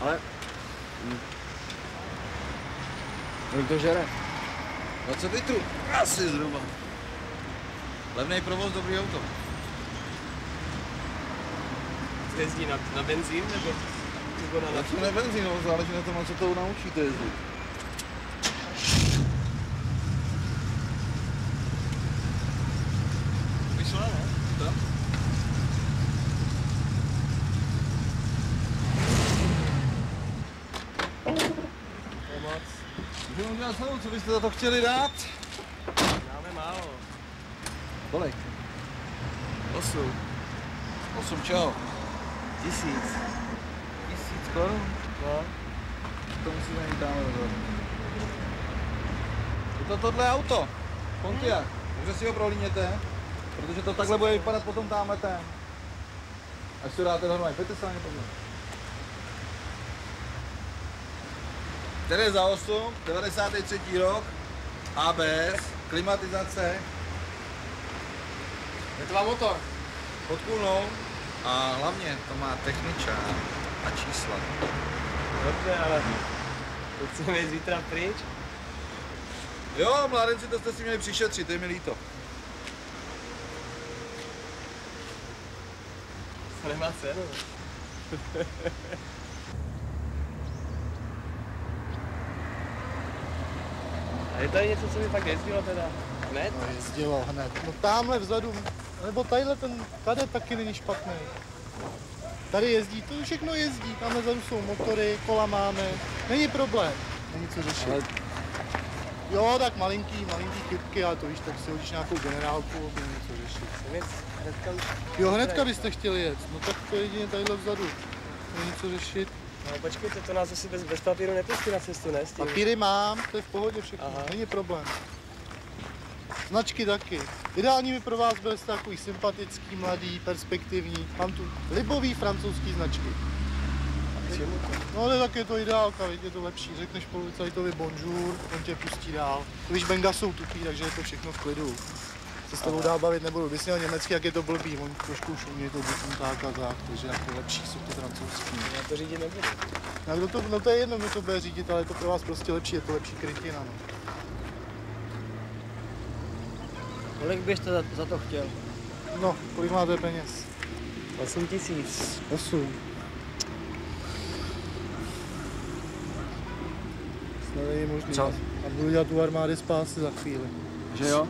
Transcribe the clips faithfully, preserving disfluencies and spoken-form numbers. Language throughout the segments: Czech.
Ale... Kolik to žere? dvacet litrů, asi zhruba. Levnej provoz, dobrý auto. Co jezdí na, na benzín nebo, nebo na naftu? To ne benzín, no, záleží na tom, co to naučíte jezdit. Vyšla, ne? To? Pomoc. Můžeme udělat znovu, co byste za to chtěli dát? Máme málo. Kolik? Osm. Osm čeho? Tisíc. Tisíc korun? No. To musíme jít dáme rozhodnout. Je to tohle auto. Pontiac. Dobře si ho prohlídněte, protože to takhle bude vypadat potom tamhle ten. Až si ho dáte dohromady, pojďte se na ně podívat. Tady za osm, devadesátý třetí rok, A B S, klimatizace. Je to vám motor? Pod kulnou a hlavně to má techničák a čísla. Dobře, ale to chceme jít zítra pryč? Jo, mládenci, to jste si měli přišetřit, to je mi líto. To nemá cenu. A je tady něco, co by fakt jezdilo teda hned? No jezdilo hned. No tamhle vzadu, nebo tadyhle ten kadet taky není špatný. Tady jezdí, to všechno jezdí, tamhle vzadu jsou motory, kola máme, není problém, není co řešit. Ale... Jo, tak malinký, malinký chybky, ale to víš, tak si hodíš nějakou generálku, aby něco řešit. Hnedka už... Jo, hnedka byste chtěli jet, no tak to je jedině tadyhle vzadu, není co řešit. No počkejte, to nás asi bez, bez papíru nepustí na cestu, ne? Papíry mám, to je v pohodě všechno, aha, není problém. Značky taky. Ideální by pro vás byly takový sympatický, mladý, perspektivní. Mám tu libový francouzský značky. No ale tak je to ideálka, víte, je to lepší. Řekneš policajtovi bonjour, on tě pustí dál. Víš, Benga jsou tupí, takže je to všechno v klidu. Se s tebou dál bavit nebudu. Když jsi měl německý, jak je to blbý, on trošku už umějí to buď tak a tak, takže jako lepší jsou ty francouzský. Já to řídit nebudu. No, to, no to je jedno, kdo to bude řídit, ale je to pro vás prostě lepší, je to lepší krytina. No. Kolik byste za, za to chtěl? No, kolik máte peněz? Osm tisíc. Osm. Snad není možný. Co? A budu dělat tu armády spásy za chvíli. Že jo?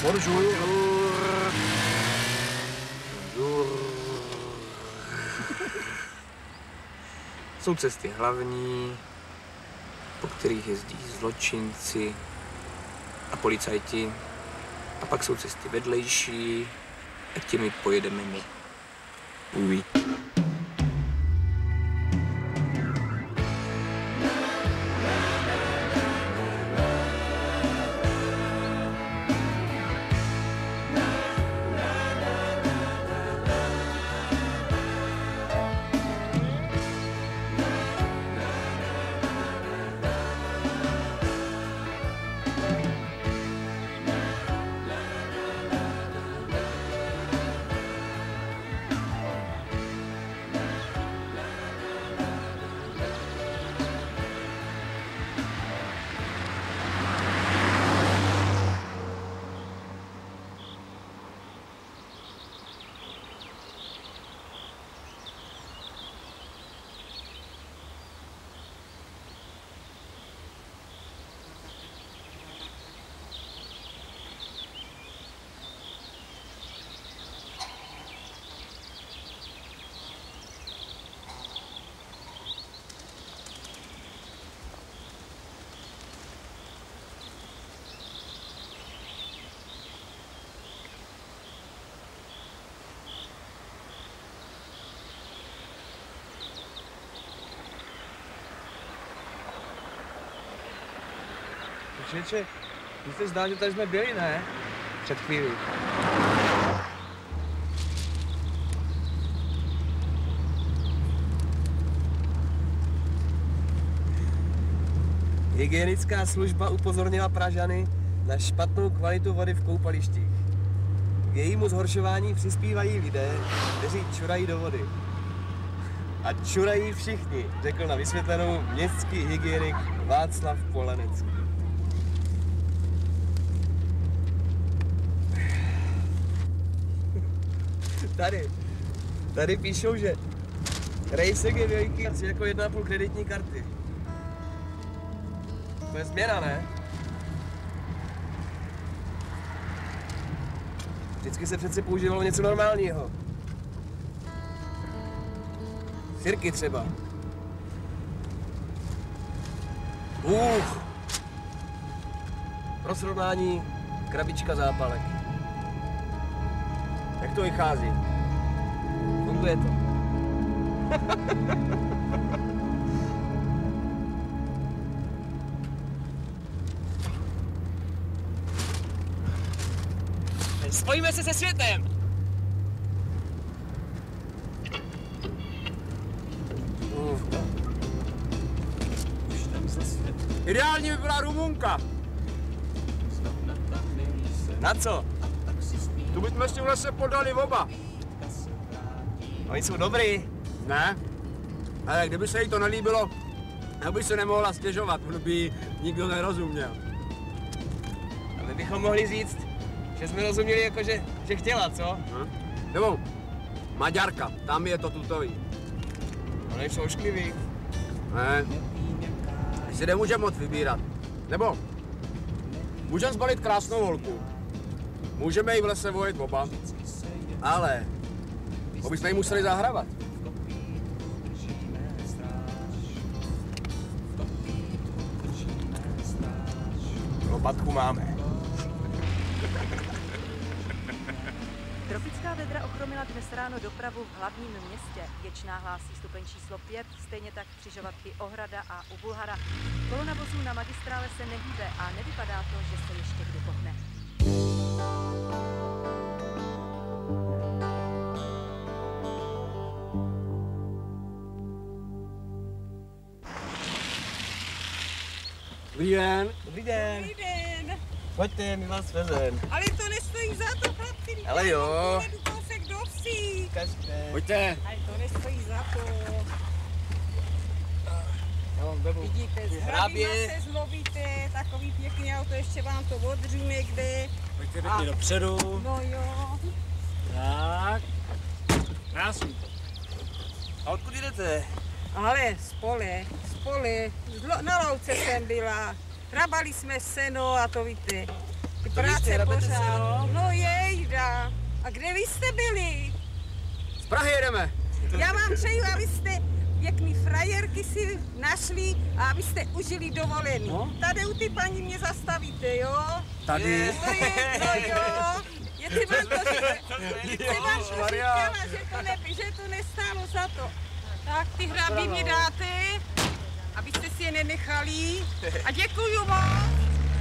Bonjour. Bonjour. Jsou cesty hlavní, po kterých jezdí zločinci a policajti. A pak jsou cesty vedlejší a těmi pojedeme my. Uví. Čeče, mně se zdá, že tady jsme byli, ne? Před chvílí. Hygienická služba upozornila Pražany na špatnou kvalitu vody v koupalištích. K jejímu zhoršování přispívají lidé, kteří čurají do vody. A čurají všichni, řekl na vysvětlenou městský hygienik Václav Polanecký. Tady, tady píšou, že rejsek je veliký asi jako jedna a půl kreditní karty. To je změna, ne? Vždycky se přece používalo něco normálního. Sirky třeba. Uf. Pro srovnání krabička zápalek. Jak to vychází? Funguje to. Spojíme se se světem! Uf. Ideální by byla Rumunka. Na co? Tu bychom s tím lese podali oba. Oni jsou dobrý. Ne, ale kdyby se jí to nelíbilo, tak by se nemohla stěžovat, kdyby jí nikdo nerozuměl. A my bychom mohli říct, že jsme rozuměli jako, že, že chtěla, co? Hm? Nebo Maďarka, tam je to tutový. Ale jsou ošklivý. Ne, si nemůžeme moc vybírat. Nebo můžeme zbalit krásnou holku. Můžeme jí v lese vojit oba, ale to bychom jí museli zahrabat. Lopatku máme. Tropická vedra ochromila dnes ráno dopravu v hlavním městě. Věčná hlásí stupeň číslo pět, stejně tak křižovatky Ohrada a u Bulhara. Kolona vozů na magistrále se nehýbe a nevypadá to, že se ještě kdy pohne. Dobrý den. Dobrý den. Dobrý den. Pojďte, my vás vezem. Ale to nestojí za to, chlapci. Ale jo. Jdu kousek do vsi. Kažte. Pojďte. Ale to nestojí za to. Já vám webu. Vidíte, z Hrabě. Hrabě se zlovíte, takový pěkný auto, ještě vám to odřu někde. Pojďte pěkně dopředu. No jo. Tak. Krásný. A odkud jdete? Ale z pole, z pole. Zlo, na louce jsem byla. Hrabali jsme seno a to víte. Ty To vy jste, práce hrabete se, pořád. no. No jejda. A kde vy jste byli? Z Prahy jedeme. Já vám přeju, abyste pěkný frajerky si našli a abyste užili dovolený. No. Tady u ty paní mě zastavíte, jo? Tady. No, je, no jo. Jestli vám to říkala, jestli vám to říkala, že to, ne, že to nestálo za to. Tak ty hraby mi dáte, abyste si je nenechali. A děkuju moc.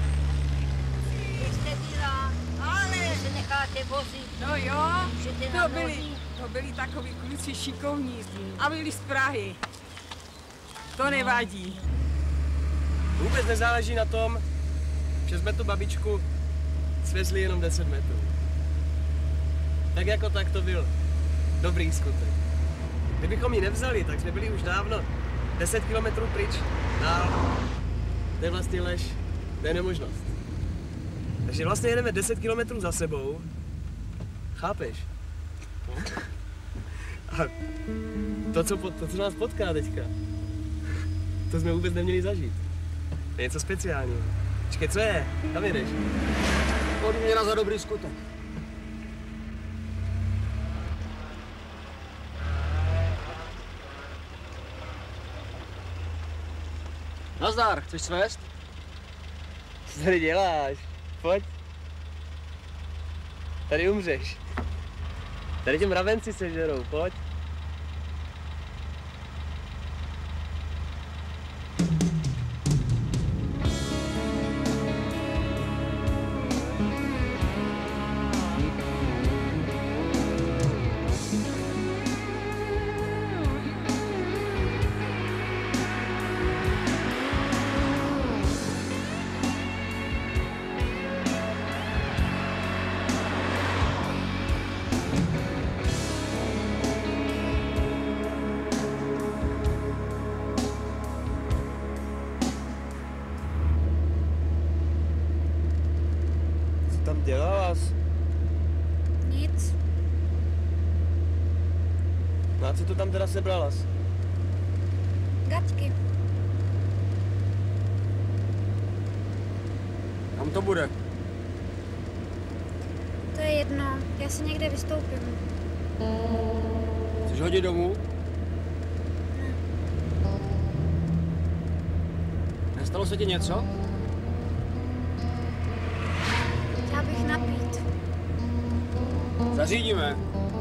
Jste byla, Ale, se necháte vozit, no jo, můžete to na byli, nohy. to byli takoví kluci šikovní a byli z Prahy. To nevadí. Vůbec nezáleží na tom, že jsme tu babičku svezli jenom deset metrů. Tak jako tak to byl dobrý skutek. Kdybychom ji nevzali, tak jsme byli už dávno deset kilometrů pryč. Dál. To je vlastně lež, to je nemožnost. Takže vlastně jedeme deset kilometrů za sebou. Chápeš? A to, co, to, co nás potká teďka, to jsme vůbec neměli zažít. To je něco speciálního. Počkej, co je? Kam jedeš? Odměna za dobrý skutek. Nazdar, chceš svést? Co tady děláš? Pojď. Tady umřeš. Tady tě mravenci sežerou, pojď. Tam dělala jsi? Nic. No a co to tam teda sebrala jsi? Gaťky. Kam to bude? To je jedno. Já si někde vystoupím. Chceš hodit domů? Nestalo se ti něco? Já bych napít. Zařídíme.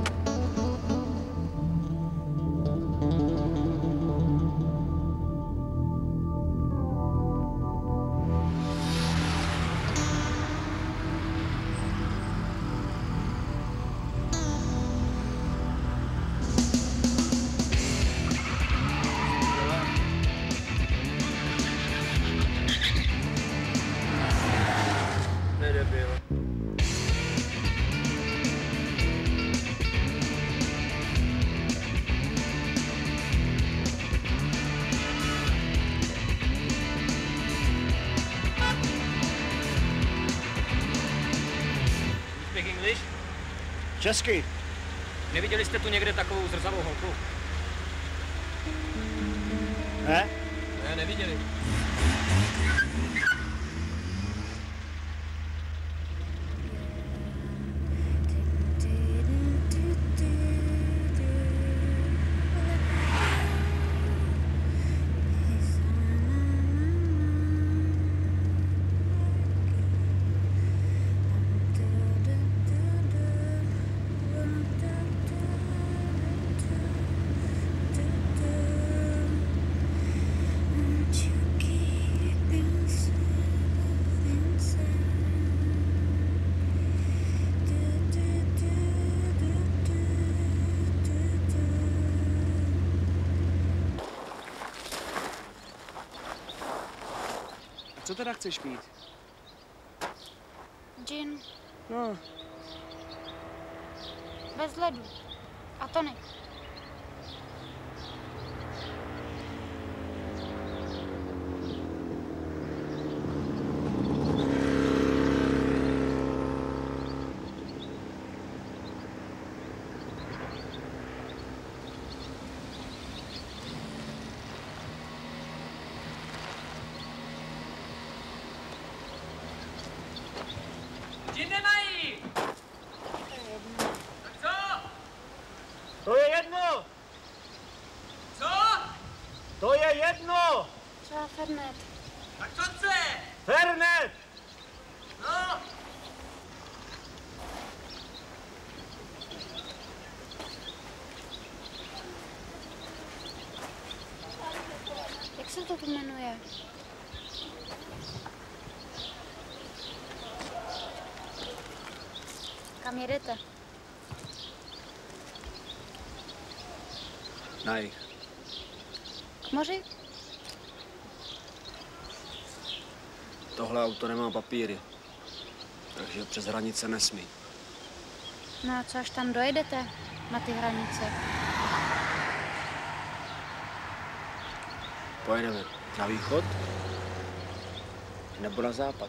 Nedebil. Speak English? Česky. Neviděli jste tu někde takovou zrzavou holku? Ne? Ne, neviděli. Co teda chceš pít? Gin. No, Bez ledu. A tonik. Fernet. Tak co chce? Fernet! No! Jak se to tu jmenuje? Kam jedete? Na jich. K moři? Tohle auto nemá papíry, takže přes hranice nesmí. No a co až tam dojedete na ty hranice? Pojedeme na východ nebo na západ.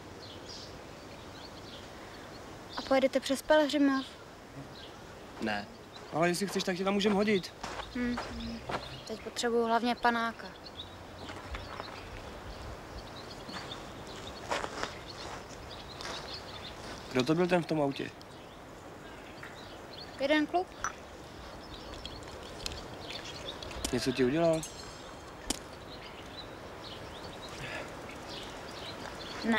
A pojedete přes Pelhřimov? Ne. Ale jestli chceš, tak tě tam můžeme hodit. Hm. Teď potřebuju hlavně panáka. Kdo to byl ten v tom autě? Jeden kluk? Něco ti udělal? Ne.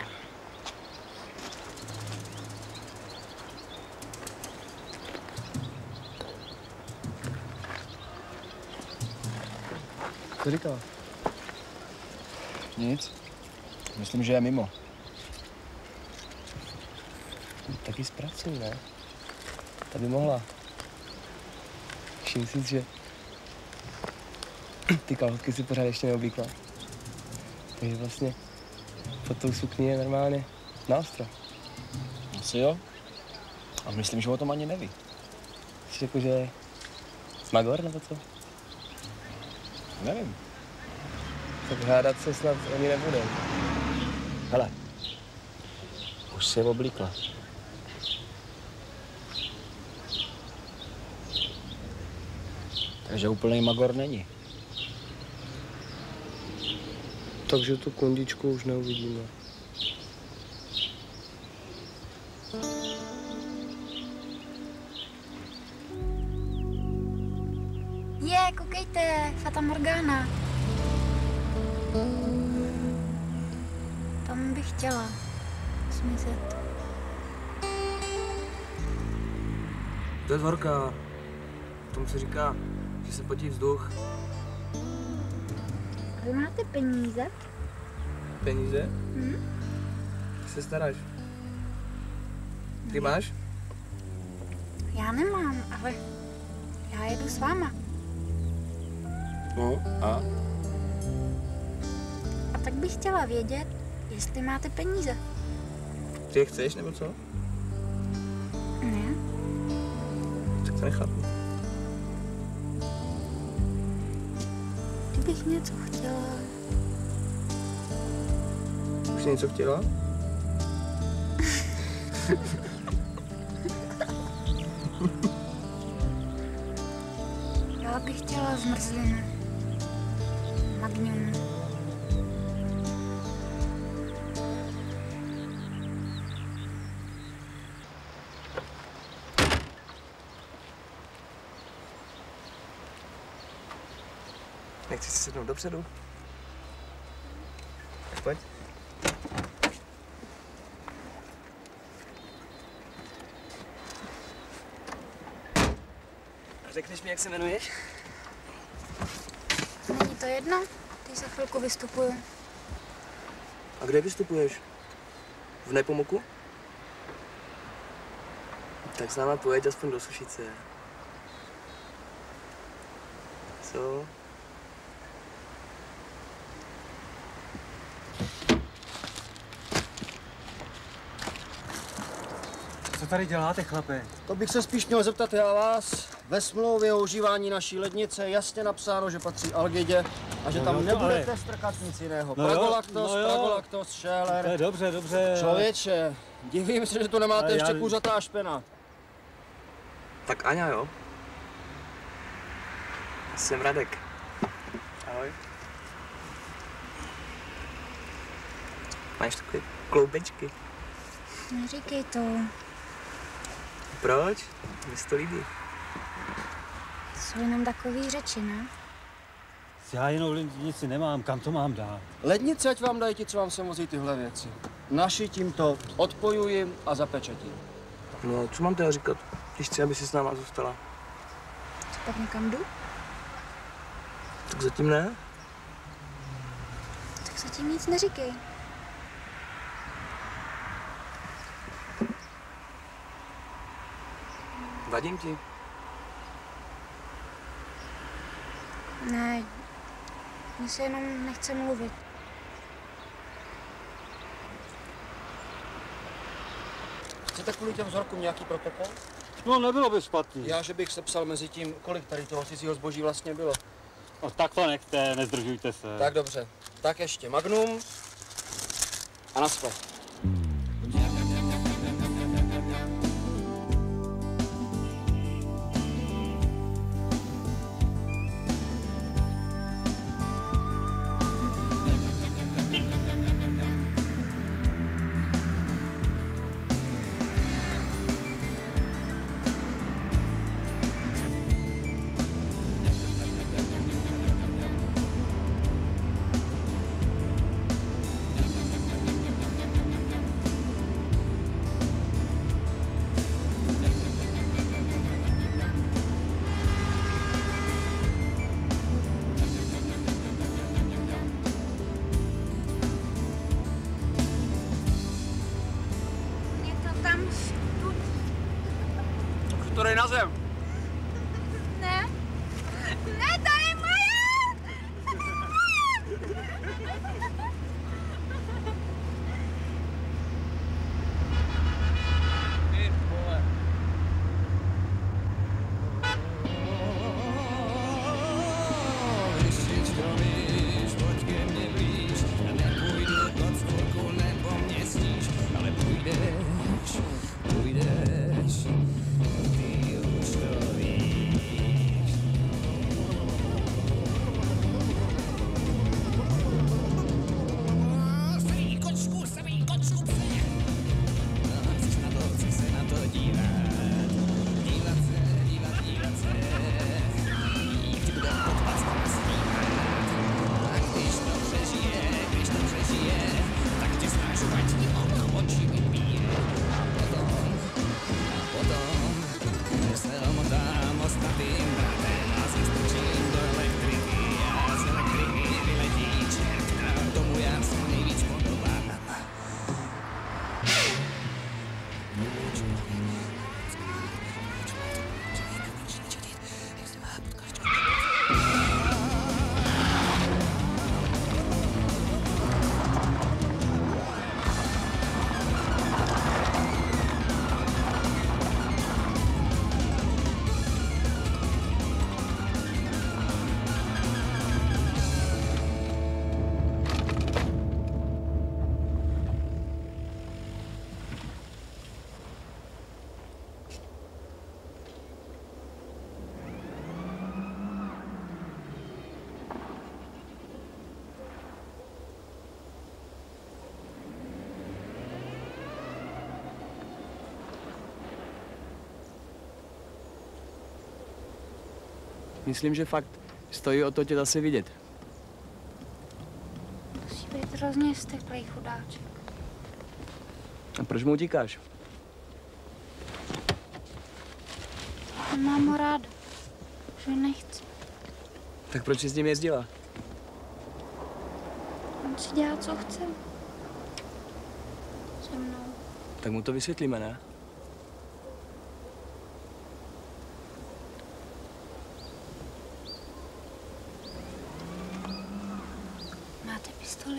Co říkal? Nic. Myslím, že je mimo. Taky zpracuj, ne? Ta by mohla. Všim si, že ty kalhotky si pořád ještě neoblíkla. Takže vlastně pod tou sukní je normálně na ostro. Asi jo. A myslím, že o tom ani neví. Jsi řekl, že je magor, nebo co? Nevím. Tak hádat se snad ani nebude. Hele, už si je oblíkla. Takže úplný magor není. Takže tu kondičku už neuvidíme. Je, koukejte, Fata Morgana. Tam bych chtěla zmizet. To je zhorka. Tomu se říká, že se potí vzduch. Vy máte peníze? Peníze? Hm? Ty se staráš. Ty máš? Já nemám, ale já jedu s váma. No a? A tak bych chtěla vědět, jestli máte peníze. Ty je chceš, nebo co? Ne? Tak to nechápu. Kdybych něco chtěla... Už jsi něco chtěla? Já bych chtěla zmrzlinu. Magnium. Nechci si sednout dopředu? Tak pojď. Řekneš mi, jak se jmenuješ? Není to jedno? Teď za chvilku vystupuju. A kde vystupuješ? V Nepomuku? Tak s náma pojeď aspoň do Sušice. Co? Co tady děláte, chlapi? To bych se spíš měl zeptat já vás. Ve smlouvě o užívání naší lednice je jasně napsáno, že patří Algidě a že No tam jo, to nebudete ale- strkat nic jiného. No jo, Pragolaktos, no jo. pragolaktos, To je šéler. dobře, dobře. Člověče, divím se, že tu nemáte Ale ještě já- kuřatá špena. Tak Aňa, jo? Jsem Radek. Ahoj. Máš takové kloubečky. Neříkej to. Proč? Mně se to líbí. To jsou jenom takový řeči, ne? Já jinou lednici nemám, kam to mám dát? Lednici, ať vám dají ti, co vám sem vozí tyhle věci. Naši tímto odpojuji a zapečetím. No, co mám teda říkat, když chci, aby si s náma zůstala? Co pak někam jdu? Tak zatím ne. Tak zatím nic neříkej. Vadím ti? Ne, mně se jenom nechce mluvit. Chcete kvůli těm vzorkům nějaký protokol? No, nebylo by špatný. Já, že bych sepsal mezi tím, kolik tady toho cizího zboží vlastně bylo. No, tak to nechte, nezdržujte se. Tak dobře. Tak ještě Magnum a naschle. To dej na zem. Ne, ne, to je moje! Ty vole. Myslím, že fakt stojí o to tě zase vidět. Musí být hrozně steklej chudáček. A proč mu utíkáš? Mám ho ráda. Už ho nechci. Tak proč jsi s ním jezdila? On si dělá, co chce. Se mnou. Tak mu to vysvětlíme, ne? Máte pistoli?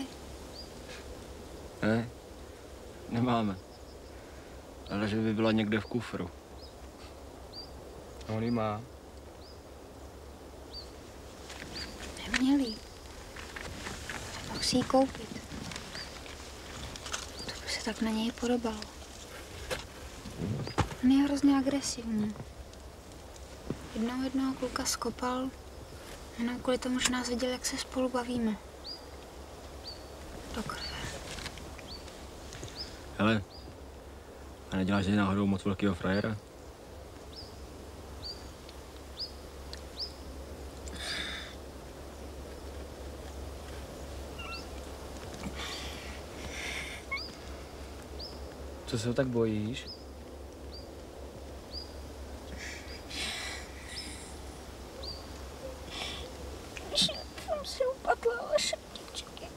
Ne, nemáme. Ale že by byla někde v kufru. On ji má. Neměli. Pak si ji koupit. To by se tak na něj podobalo. On je hrozně agresivní. Jednou jednoho kluka skopal, jenom kvůli tomu, že nás viděl, jak se spolu bavíme. Do krve. Hele, a neděláš že náhodou moc velkého frajera? Co se ho tak bojíš? Jsem si upadla ale šeptičky.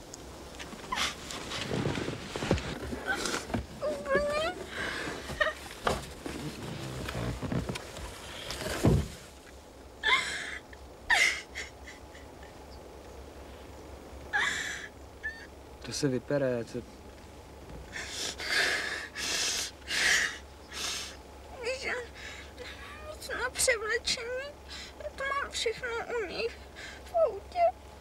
To se vypere, to... Víš, já nemám nic na převlečení. Já to mám všechno u nich v autě.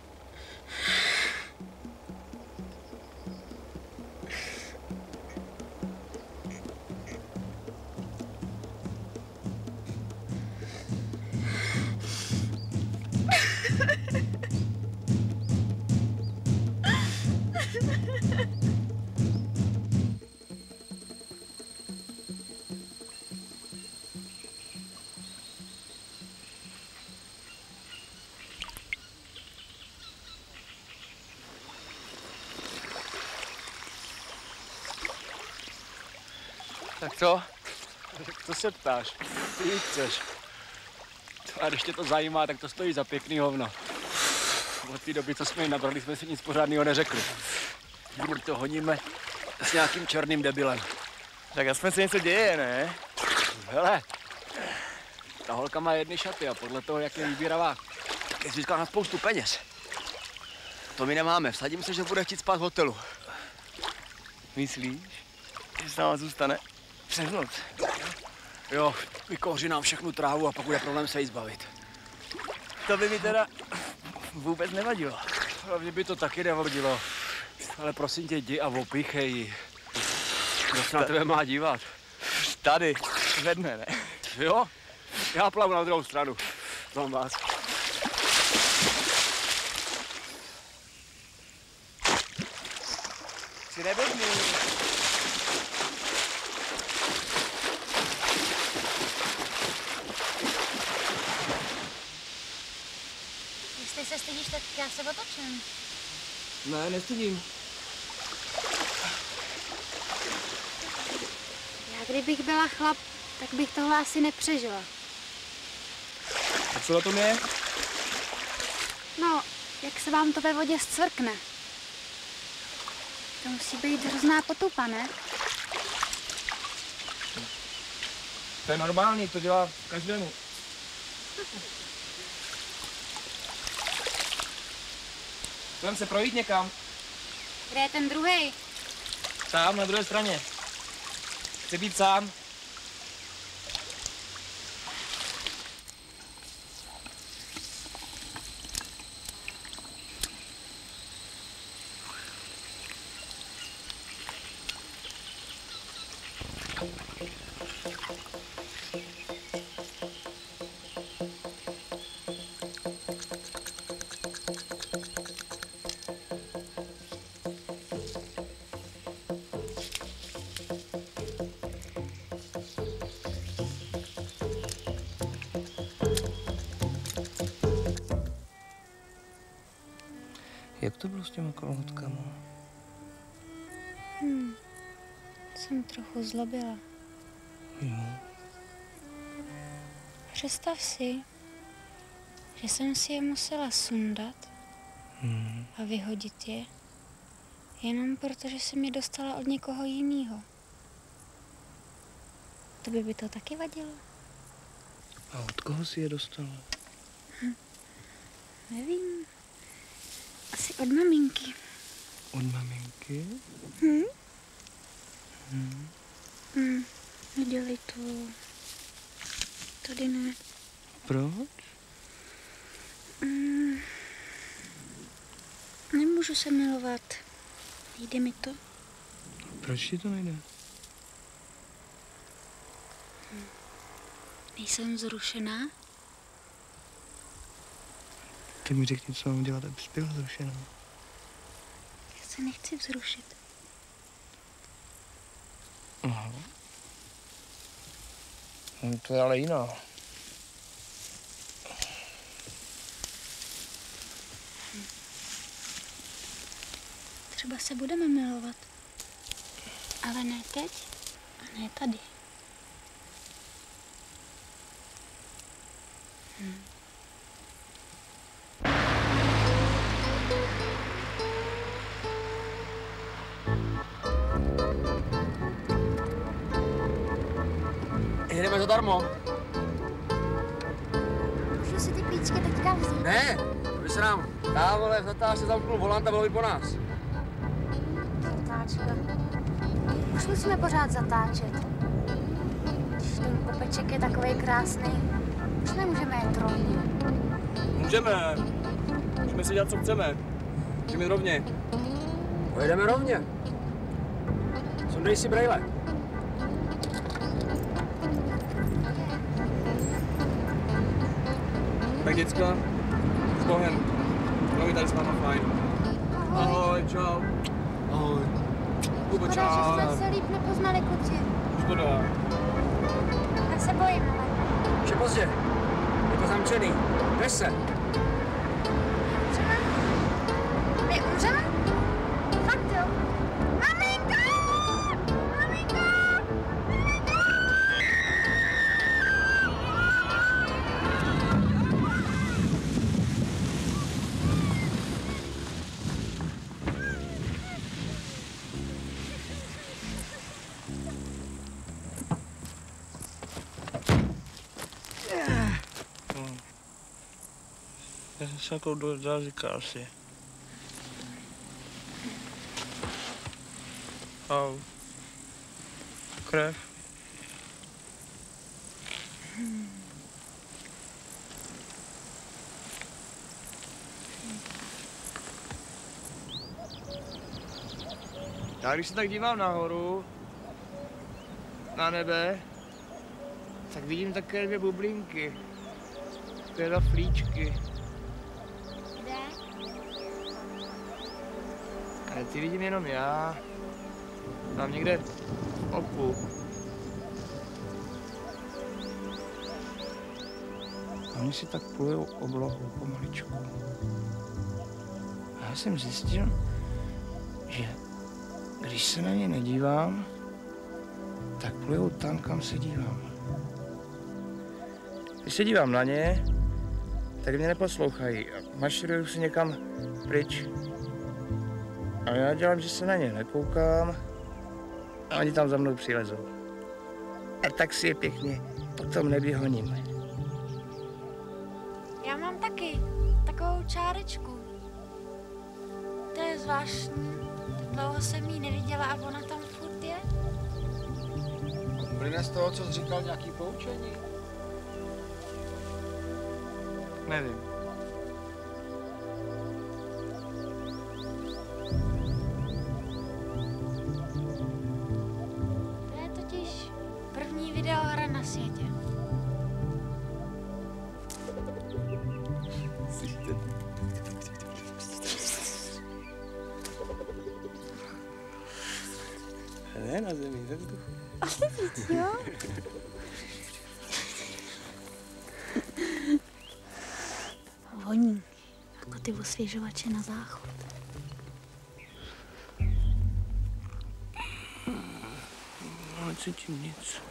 Tak co? Co se ptáš? Ty chceš. A když tě to zajímá, tak to stojí za pěkný hovno. Od té doby, co jsme jim nabrali, jsme si nic pořádného neřekli. To honíme s nějakým černým debilem. Tak aspoň se něco děje, ne? Hele, ta holka má jedny šaty a podle toho, jak je vybíravá, tak je získala na spoustu peněz. To my nemáme. Vsadím se, že bude chtít spát v hotelu. Myslíš, že s náma zůstane přes noc? Jo, vykouří nám všechnu trávu a pak bude problém se jí zbavit. To by mi teda vůbec nevadilo. Hlavně by to taky nevadilo. Ale prosím tě, jdi a opíchej ji. Kdo se na tebe má dívat? Tady, ve dne, ne? Jo? Já plavu na druhou stranu. Mám vás. Si nebezmi. Jestli se stydíš, tak já se otočím. Ne, nestydím. Já kdybych byla chlap, tak bych tohle asi nepřežila. A co na tom je? No, jak se vám to ve vodě zcvrkne. To musí být hrozná potupa, ne? To je normální, to dělá každému. Budeme se projít někam. Kde je ten druhej? Tam, na druhé straně. Chci být sám. Jak to bylo s těma kalhotkama? Hmm. Jsem trochu zlobila. Jo. Představ si, že jsem si je musela sundat Hmm. a vyhodit je, jenom protože jsem je dostala od někoho jiného. To by by to taky vadilo? A od koho si je dostala? Hm. Nevím. Asi od maminky. Od maminky? Hm? Hmm. Hm. Nedělej to. Tady ne. Proč? Hm. Nemůžu se milovat. Jde mi to. Proč ti to nejde? Hm. Nejsem vzrušená? Tak mi řekni, co mám dělat, abys byla zrušená. Já se nechci vzrušit. Aha. No, to je ale jiná. Hm. Třeba se budeme milovat. Ale ne teď. A ne tady. Hm. Jedeme zadarmo. Můžu si ty klíčky teďka vzít? Ne, aby se nám dávole v zatáčce zamknul volant a bylo by po nás. Zatáčka. Už musíme pořád zatáčet. Když ten kopeček je takovej krásný, už nemůžeme jet rovně. Můžeme. Můžeme si dělat, co chceme. Můžeme jít rovně. Pojedeme rovně. Sundej si brejle. Tak děcka, s Bohem. Bylo tady s váma fajn. Ahoj, čau. Ahoj. Kubo, čau. Škoda, že jsme se líp nepoznali, kluci. Škoda. Já se bojím, ale... Už je pozdě. Je to zamčený. Jdeš se. Umřeme? My umřeme? Fakt jo? Maminka! Maminka! Já jsem se jako do jazyka asi. Au. Krev. Já když se tak dívám nahoru, na nebe, tak vidím také dvě bublinky. Teda flíčky. Kde? Ale ty vidím jenom já. Mám někde v oku. A oni si tak plujou oblohou pomaličku. A já jsem zjistil, že když se na ně nedívám, tak plujou tam, kam se dívám. Když se dívám na ně, tak mě neposlouchají a maširujou si někam pryč. A já dělám, že se na ně nekoukám a oni tam za mnou přilezou. A tak si je pěkně potom nevyhoním. Já mám taky takovou čárečku. To je zvláštní. Dlouho jsem jí neviděla a ona tam furt je. Plyne z toho, co jsi říkal, nějaký poučení? Nevím. To je totiž první videohra na světě. Ne, na zemi, ve vzduchu. Asi víc, jo? Voní, jako ty osvěžovače na záchod. No, necítím nic.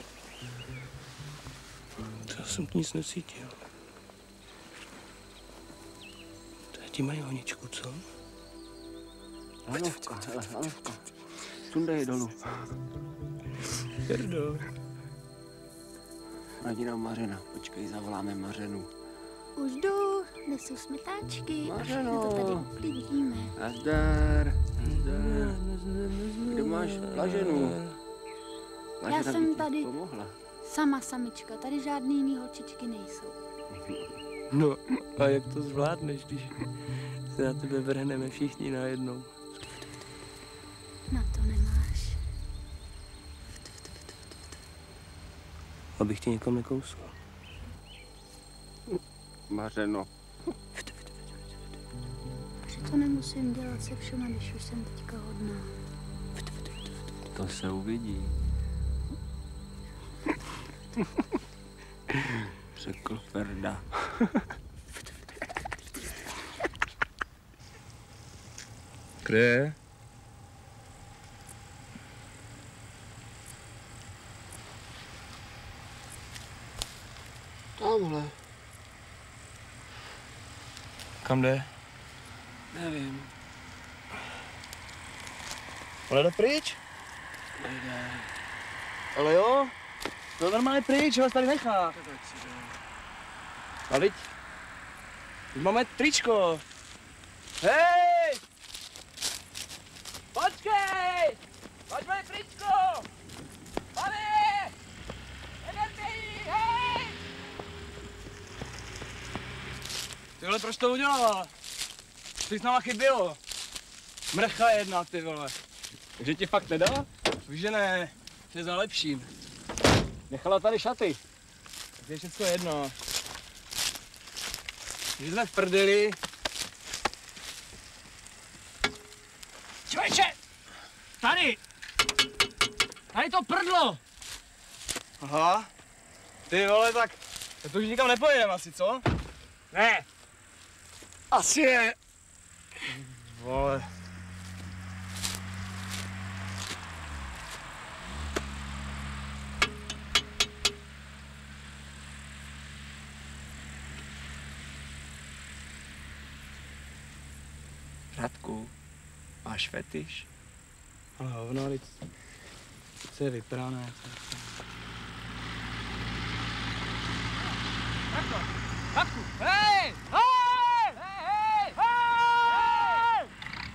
Já jsem nic necítil. Ti mají honičku, co? Lanovka, lanovka. Sundej dolů. Perdol. Rodina Mařena, počkej, zavoláme Mařenu. Už jdu, nesu smetáčky. Mařeno. To tady uklidíme. Nazdar, nazdar. Kde máš Blaženu? Já jsem tady pomohla. sama samička, tady žádný jiný holčičky nejsou. No, a jak to zvládneš, když se na tebe vrhneme všichni najednou? Na to nemáš. Abych tě někom nekousl. Mařeno. Že to nemusím dělat se všema, když už jsem teďka hodná. To se uvidí. Řekl Ferda. Kde? Tamhle. Kam jde? Nevím. Ale jde pryč? Nejde. Ale jo, to normálně pryč, že vás tady nechá. A viď? Už máme tričko. Hej! Počkej! Pojď moje tričko! Pane! Enerbii, hej! Tyhle, proč to udělala? Ty jsi náma chybělo. Mrcha jedna, ty vole. Takže ti fakt nedala? Víš, že ne, že za lepším. Nechala tady šaty. To je všechno jedno. Že jsme v prdeli. Člověče! Tady! Tady to prdlo! Aha. Ty vole, tak to už nikam nepojedeme asi, co? Ne. Asi je. Vole. Radku, máš fetiš? Ale hovno, teď co je vyprané. Radku, Radku, hej! Hej! Hej! Hej!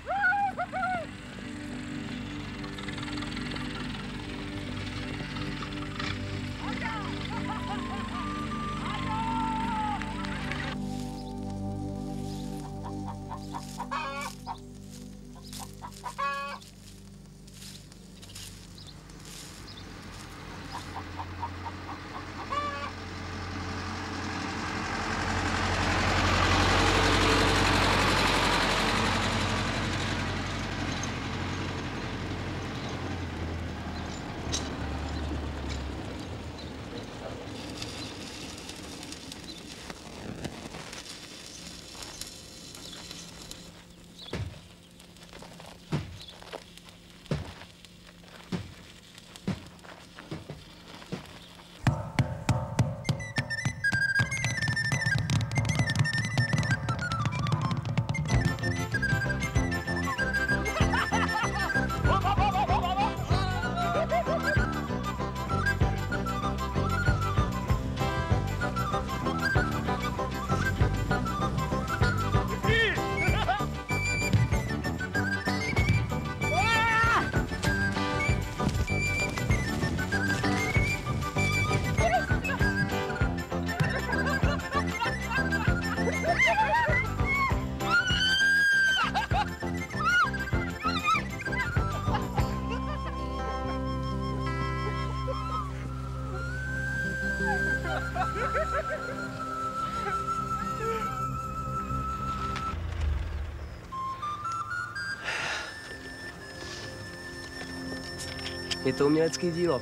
Je to umělecké dílo.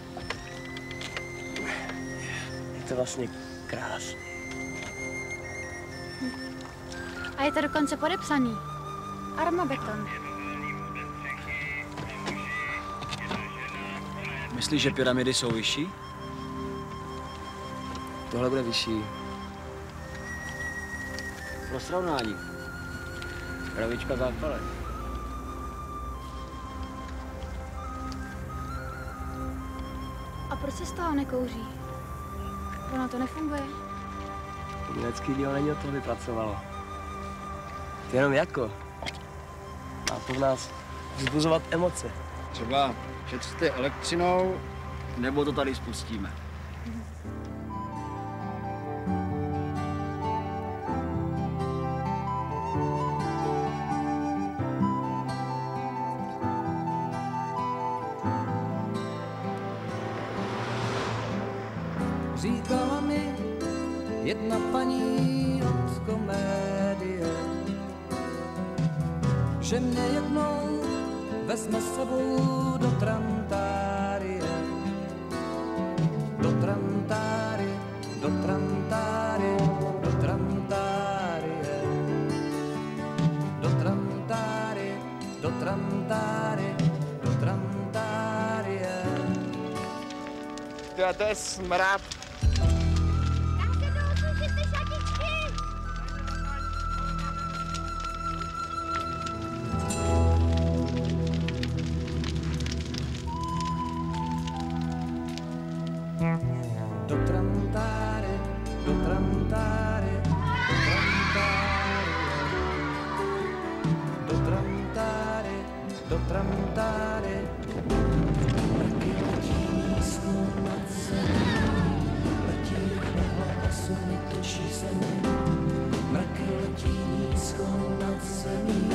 Je to vlastně krásný. A je to dokonce podepsaný. Armabeton. Myslíš, že pyramidy jsou vyšší? Tohle bude vyšší. Pro srovnání. Pravička zápalek. A proč se z toho nekouří? Ono to nefunguje. Umělecký dílo není o tom vypracovalo. To jenom jako. Má to v nás vzbuzovat emoce. Třeba šetřte elektřinou, nebo to tady spustíme. Říkala mi jedna paní od komédie, že mě jednou vezme s sebou do trantárie. Do trantárie, do trantárie, do trantárie. Do trantárie, do trantárie, do trantárie. To je smrad. do trantáry. Mrky letí nízko nad zemí, letí rychle hlasu mi točí zemi. Mrky letí nízko nad zemí,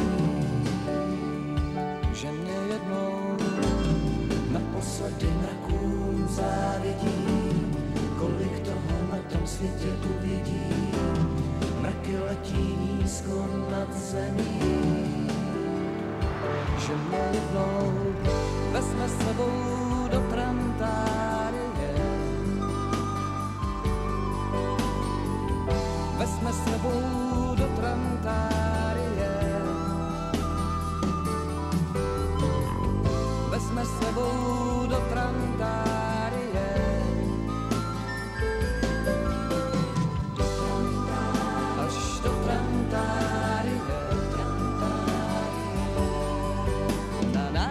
že mě jednou naposledy mrakům závidí, kolik toho na tom světě uvidí. Mraky letí nízko nad zemí, že mě jednou vezme s sebou do trantárie. Vezme s sebou do trantárie. Vezme s sebou do trantárie. Až do trantárie. Na na.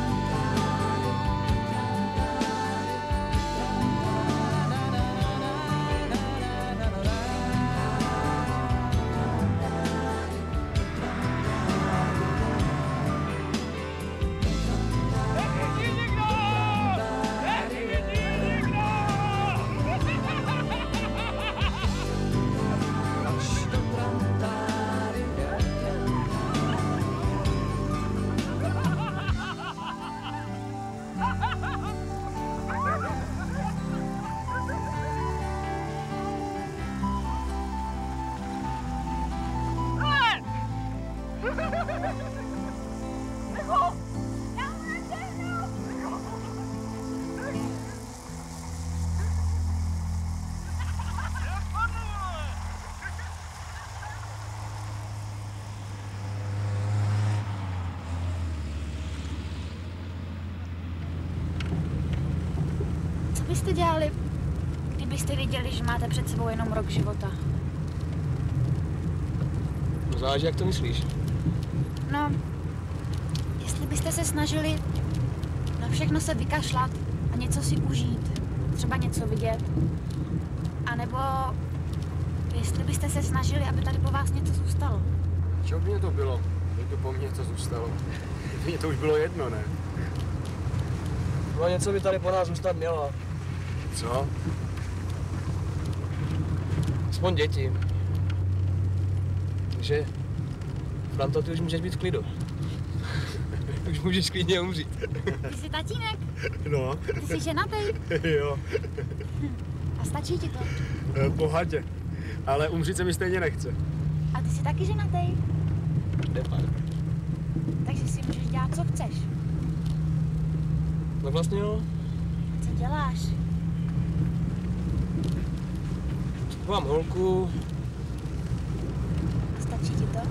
Co byste dělali, kdybyste věděli, že máte před sebou jenom rok života? No záleží, jak to myslíš. No, jestli byste se snažili na všechno se vykašlat a něco si užít, třeba něco vidět, anebo jestli byste se snažili, aby tady po vás něco zůstalo. Čeho by mě to bylo, kdyby po mně něco zůstalo? Mně to už bylo jedno, ne? No něco by tady po nás zůstat mělo. Co? Aspoň děti. Takže, Franto, ty už můžeš být v klidu. Už můžeš klidně umřít. Ty jsi tatínek? No. Ty jsi ženatý? Jo. A stačí ti to? Bohatě. Ale umřít se mi stejně nechce. A ty jsi taky ženatý? Jde pak. Takže si můžeš dělat, co chceš. No vlastně jo. Co děláš? Mám holku. Stačí ti to?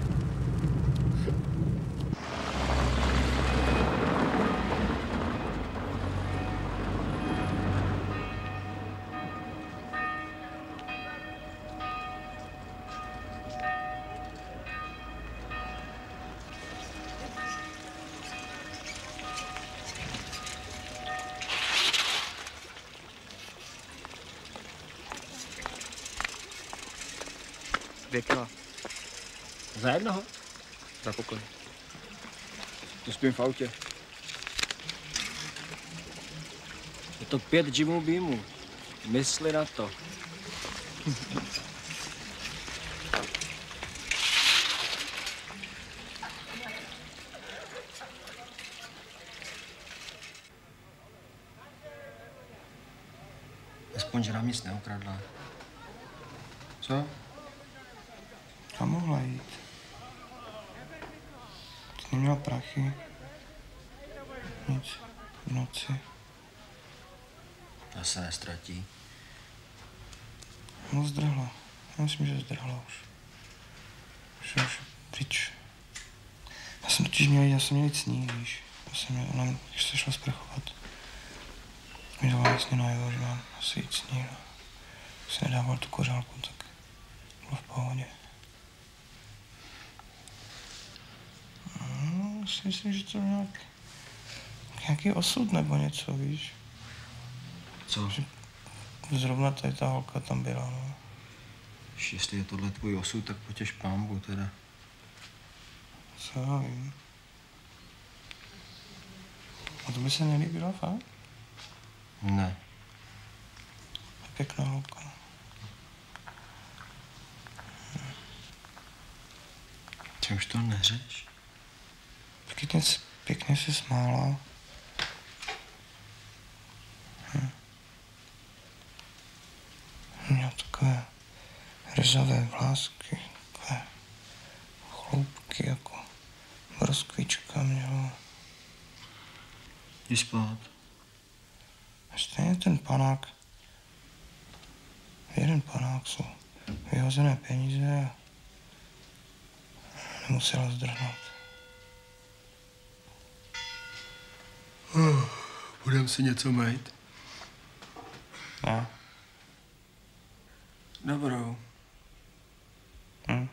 Dvě kila. Za jednoho? Za pokoj. Tu spím v autě. Je to pět džimů býmů. Mysli na to. Aspoň, že nám nic neukradla. Co? Kam mohla jít? Ty neměla prachy. Nic. V noci. Ta se nestratí. No zdrhla. Já myslím, že zdrhla už. Už je už pryč. Já jsem totiž měl, já jsem měl jít s ní, víš. Já jsem měl, ona, když se šla sprchovat, mi dala jasně najevo, že mám asi jít s ní. No. Když se nedával tu kořálku, tak bylo v pohodě. No, já si myslím, že to nějak, nějaký osud nebo něco, víš. Co? Že zrovna tady ta holka tam byla, no. Jestli je tohle tvůj osud, tak potěš pánbu teda. Co já vím. to by se nelíbilo, fakt? Ne. Pěkná holka. Ty už to neřeš? Pěkně, pěkně se smála. Hm. Měla takové ryzavé vlásky, takové chloupky jako broskvička měla. Jdi spát. A stejně ten panák, jeden panák jsou vyhozené peníze a nemusela zdrhnout. Uh, budem si něco mít? Ne. Dobrou. Hm.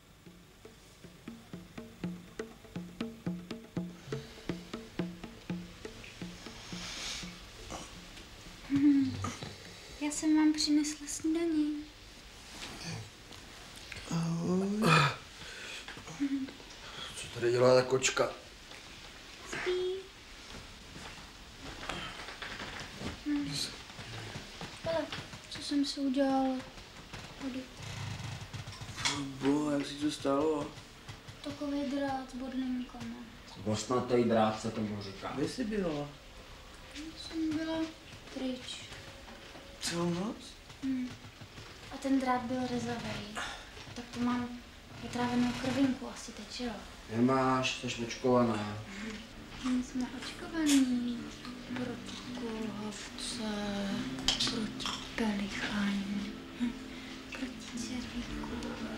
Hmm. Já jsem vám přinesla snídaní. Co tady dělá ta kočka? Spí. Hm. Ale co jsem si udělala? Tady. Bo, jak si to stalo? Takový drát s bodlinkama. Ostnatý drát se tomu říká. Kde jsi byla? Jsem byla pryč. Celou noc? Hm. A ten drát byl rezavý. Tak to mám vytrávenou krvinku, asi teče, jo. Nemáš, jsi očkovaná. My jsme očkovaní proti kulhavce, proti pelicháni, proti červíku.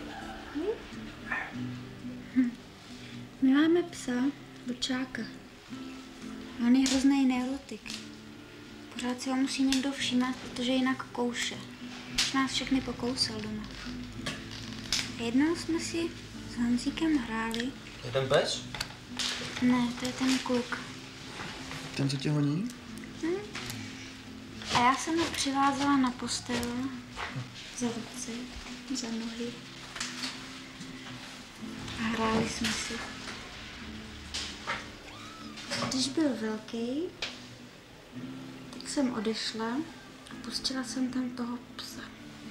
Hm. My máme psa, vlčáka. On je hrozný neurotik. Pořád si ho musí někdo všímat, protože jinak kouše. Už nás všechny pokousal doma. Jednou jsme si s Honzíkem hráli. Je ten pes? Ne, to je ten kluk. Ten, co tě honí? Hm? A já jsem ho přivázala na postel, za ruce, za nohy. A hráli jsme si. Když byl velký, tak jsem odešla a pustila jsem tam toho psa.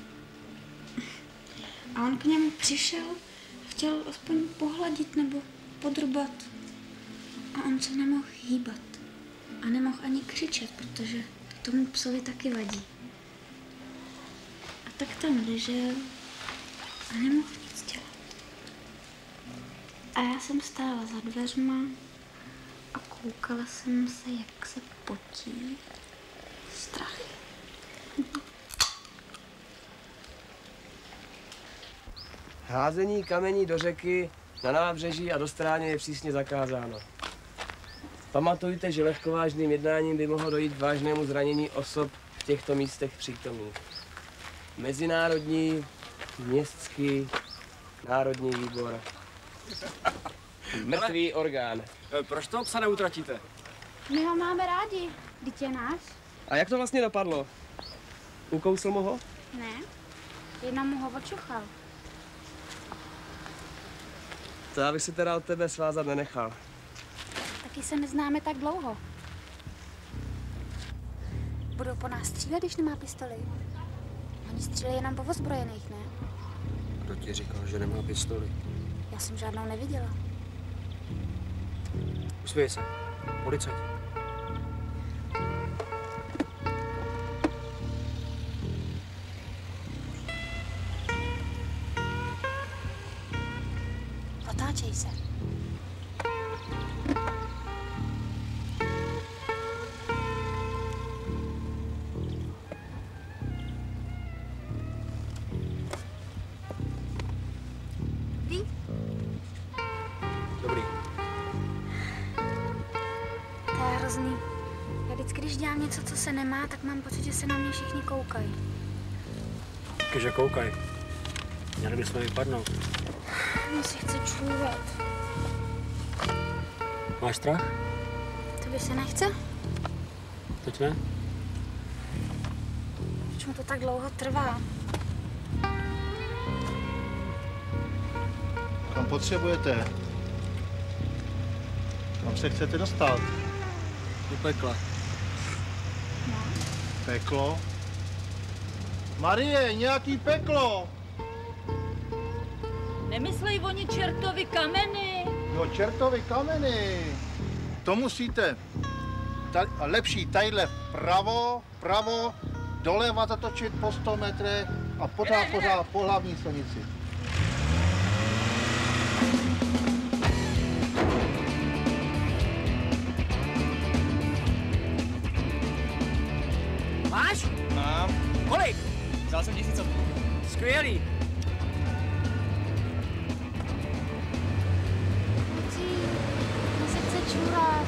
A on k němu přišel a chtěl aspoň pohladit nebo podrbat. A on se nemohl hýbat. A nemohl ani křičet, protože to tomu psovi taky vadí. A tak tam ležel a nemohl nic dělat. A já jsem stála za dveřma a koukala jsem se, jak se potí. Strach. Házení kamení do řeky, na nábřeží a do stráně je přísně zakázáno. Pamatujte, že lehkovážným jednáním by mohlo dojít k vážnému zranění osob v těchto místech přítomných. Mezinárodní, městský, národní výbor. Mrtvý orgán. Proč toho psa neutratíte? My ho máme rádi, vždyť je náš. A jak to vlastně dopadlo? Ukousl mu ho? Ne, jenom mu ho očuchal. To já bych si teda od tebe svázat nenechal. Taky se neznáme tak dlouho. Budou po nás střílet, když nemá pistoli. Oni střílejí jenom po ozbrojených, ne? Kdo ti říkal, že nemá pistoli? Já jsem žádnou neviděla. Usměj se. Policajti. Otáčej se. Dobrý? Dobrý. To je hrozný. Já vždycky, když dělám něco, co se nemá, tak mám pocit, že se na mě všichni koukají. Taky, koukaj. Měli bychom vypadnout. Mně se chce čůvat. Máš strach? To by se nechce? Teď ne? Proč mu to tak dlouho trvá? Kam potřebujete? Kam se chcete dostat? Do pekla. Peklo? Marie, nějaký peklo! Nemyslej oni čertovi kameny. No čertovi kameny. To musíte. Ta, lepší tadyhle vpravo, vpravo, doleva zatočit po sto metrech a pořád, pořád po hlavní silnici. Máš? Mám. Kolik? Vzal jsem tisícovku. Skvělý. Kluci, mi se chce čůrat.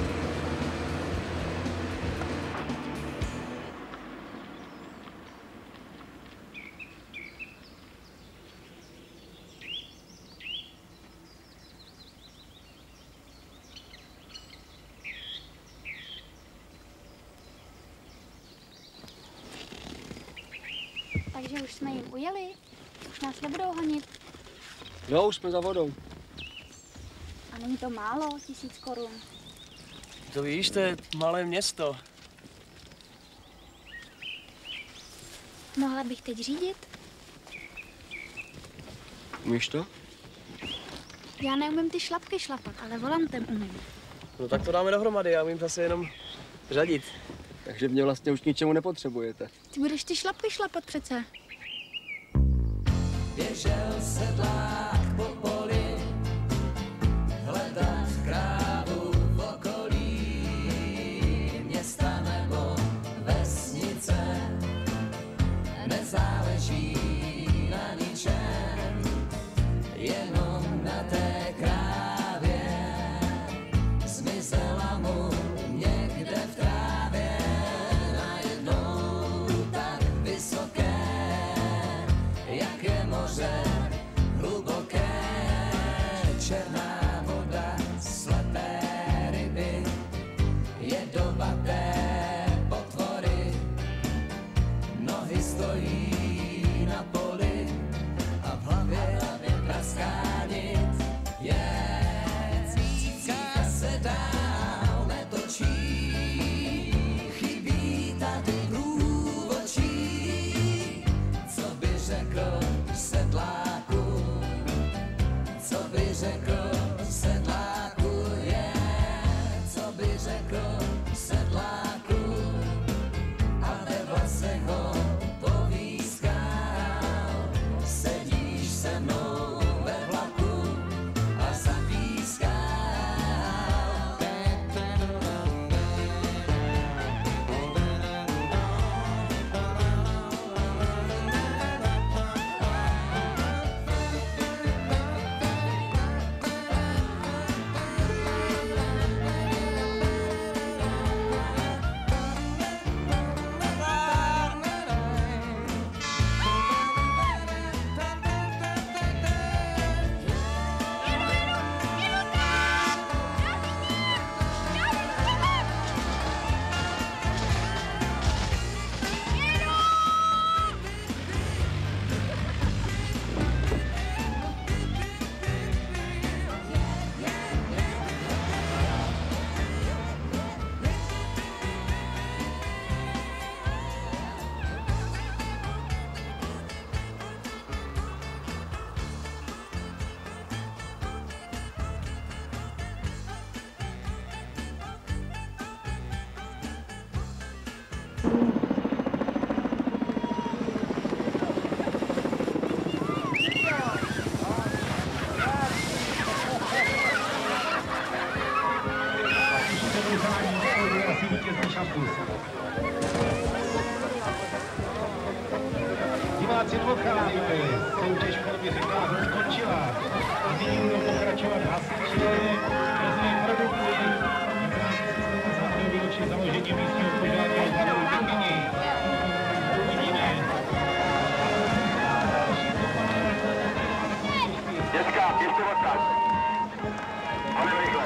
Takže už jsme jim ujeli? Už nás nebudou honit? Jo, už jsme za vodou. A není to málo, tisíc korun. To víš, to je malé město. Mohla bych teď řídit? Umíš to? Já neumím ty šlapky šlapat, ale volantem umím. No tak to dáme dohromady, já umím zase jenom řadit. Takže mě vlastně už ničemu nepotřebujete. Ty budeš ty šlapky šlapat přece. Běžel sedlák po poli, hledat krávu v okolí města nebo vesnice. Nezáleží na ničem, jenom na té krávě. Zmizela mu někde v trávě, najednou tak vysoké, jak je moře hluboké. Černá voda, slepé ryby, jedovaté potvory. Nohy stojí na poli a v hlavě praská nit. Je, cítka se dál netočí, chybí tady průvočí. Co by řekl sedláku, co by řekl sedláku, je, co by řekl sedláku, a ve vlasech ho povískal. Sedíš se mnou ve vlaku a zapískal. Diváci neodcházeli, soutěž v říká, že skončila. A nyní budou pokračovat hasiči, různé produkty. Nicméně výročí založení místního požárního závodu Vykyní. Uvidíme. Děcka, ještě odtaž. Pane rychle.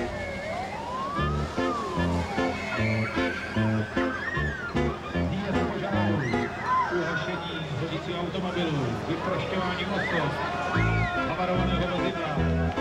Nyní je vozícího automobilu, vyprošťování osob, havarovaného vozidla.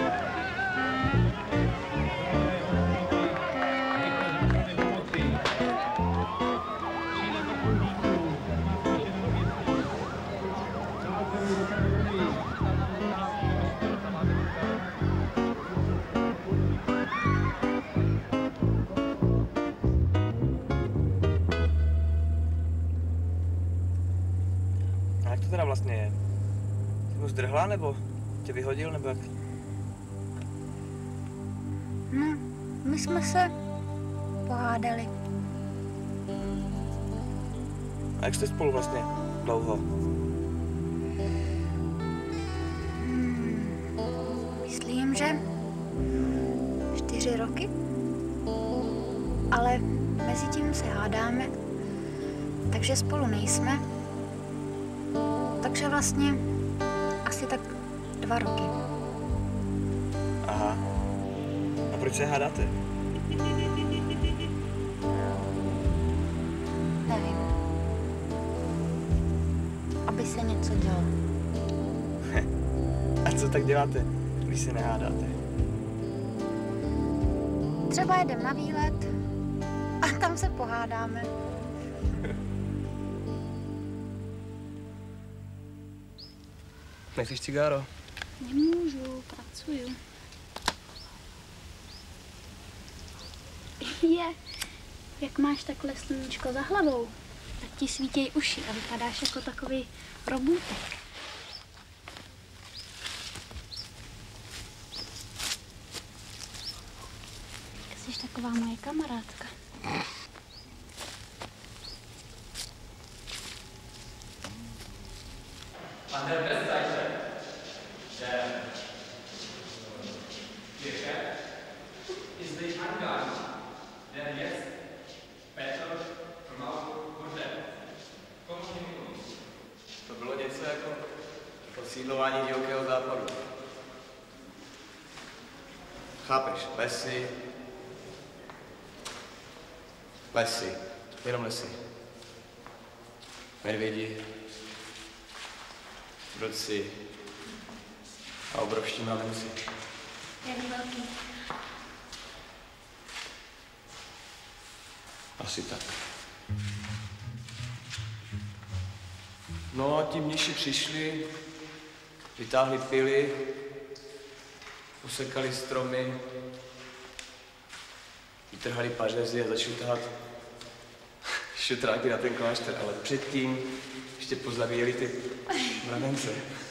A jak to teda vlastně je? Jsi mu zdrhla, nebo tě vyhodil, nebo jak? No, my jsme se pohádali. A jak jste spolu vlastně dlouho? Hmm, myslím, že čtyři roky. Ale mezi tím se hádáme, takže spolu nejsme. Takže vlastně asi tak dva roky. Aha. A proč se hádáte? Nevím. Aby se něco dělo. A co tak děláte, když se nehádáte? Třeba jedem na výlet a tam se pohádáme. Nechceš cigáro? Nemůžu, pracuju. Je, jak máš takhle sluníčko za hlavou, tak ti svítěj uši a vypadáš jako takový robůtek. Jsi taková moje kamarádka. Pan Beztajče, že Kirche ist nicht angegangen, der jetzt Petr Frau Kurde. To bylo něco jako osídlování divokého západu. Chápeš? Lesy. Lesy. Jenom lesy. Medvědi. Vlci. A obrovští mravenci. Jak velký. Asi tak. No a ti mniši přišli, vytáhli pily, usekali stromy, vytrhali pařezy a začali tahat šutráky na ten klášter, ale předtím ještě pozabíjeli ty mravence.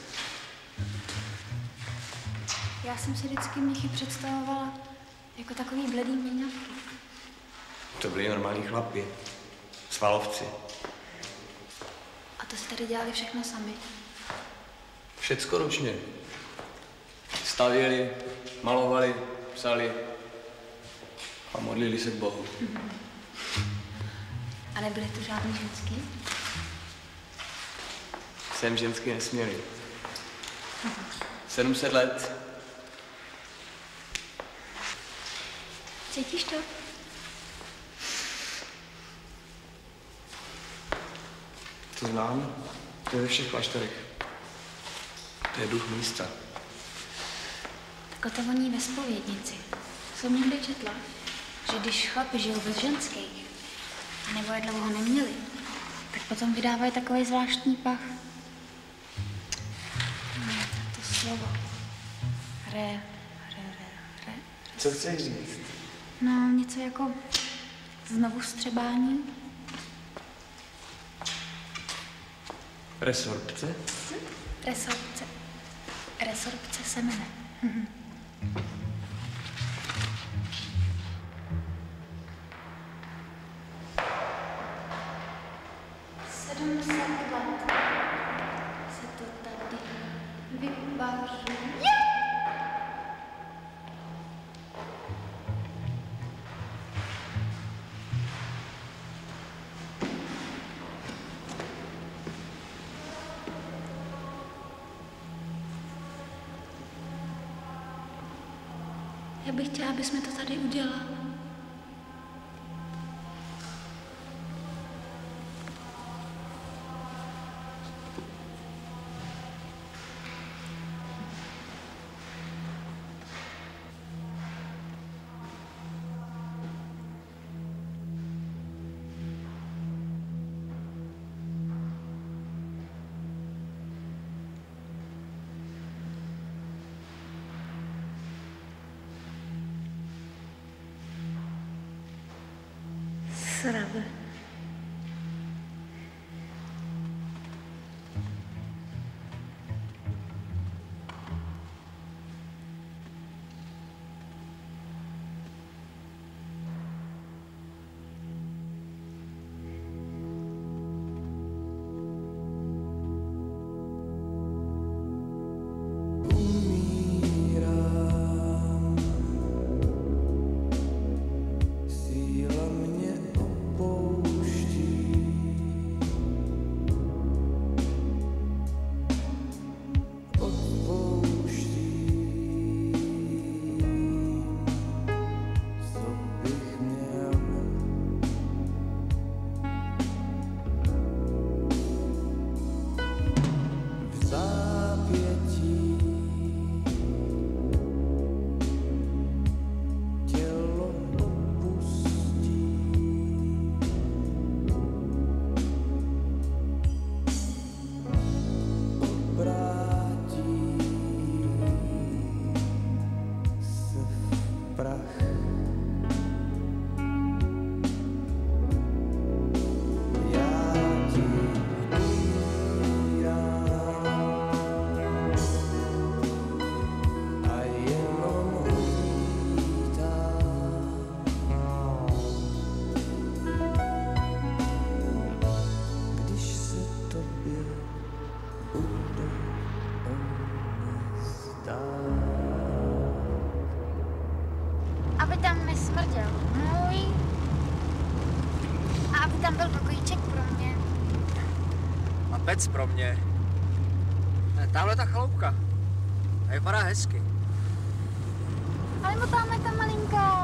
Já jsem si vždycky mnichy představovala jako takový bledý měňavky. To byli normální chlapi, svalovci. A to si tady dělali všechno sami. Všecko ručně. Stavěli, malovali, psali a modlili se k Bohu. A nebyly tu žádný ženský? Sem ženský nesměli. sedm set let. Cítíš to? To znám. To je ve všech klášterech. To je duch místa. Tak to voní ve zpovědnici. Jsem někde četla, že když chlapi žijou bez ženských, anebo je dlouho neměli, tak potom vydávají takový zvláštní pach. No, to slovo. Re, re, re, re. Co chceš říct? No, něco jako znovu střebání. Resorpce? Resorpce. Resorpce semene. Mhm. sedm set let se to tady vypařuje. Já bych chtěla, aby jsme to tady udělali. srabe. Aby tam nesmrděl můj a aby tam byl pokojíček pro mě. A pec pro mě. Tamhle ta chaloupka. A vypadá hezky. Ale mu tamhle ta malinká.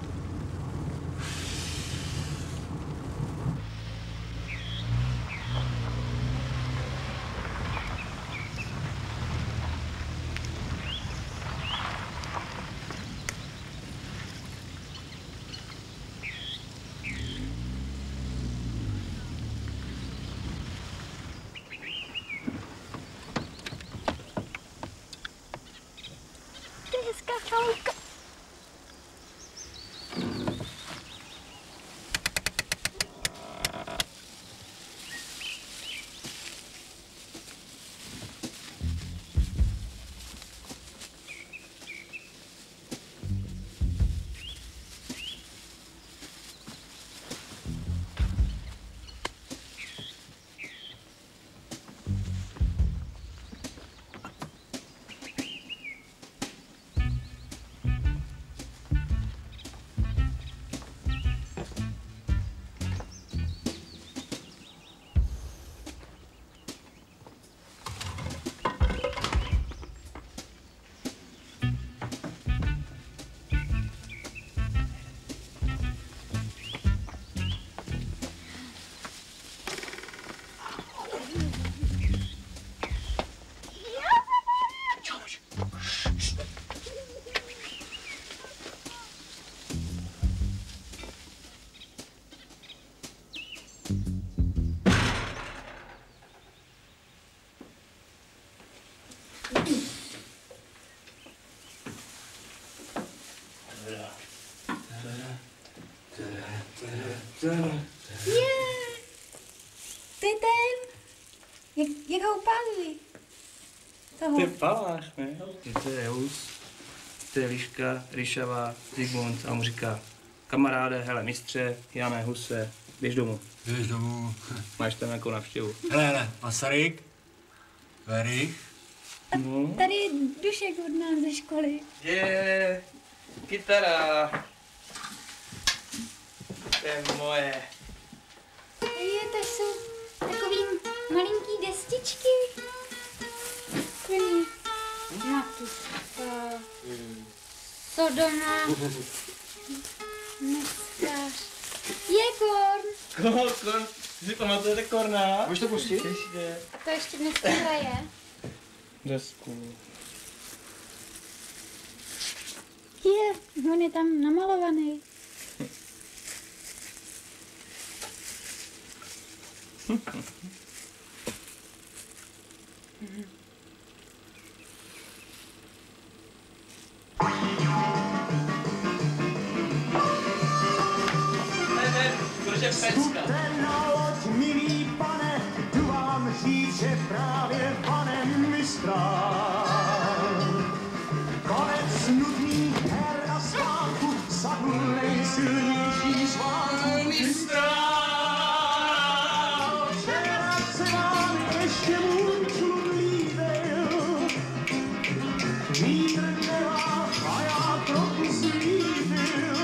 Je, to je ten, jak, jak ho upálili. Toho. To je paláš, ne? To je Eus, to je Liška, Ryšava, Zigmund a on mu říká, kamaráde, hele mistře, Jane, Huse, běž domů. Běž domů. Máš tam nějakou navštěvu. Hele, hele, Masaryk, Verich. No. Tady je Dušek od nás ze školy. Je, kytara. To je moje. Je, to jsou takový malinký destičky. První. Matuška. Sodoma. Neskář. Je korn. Korn, korn. Si pamatujete korna? Můžeš to pustit? Ještě. A to ještě dneska hraje. Desku. Je, on je tam namalovaný. Ne, ne, protože mistrál. Konec nudných her a spánku, sadl nejsilnější z vás mistrál. Včera se vám ještě můj člun líbil, vítr dneva a já trochu slíbil.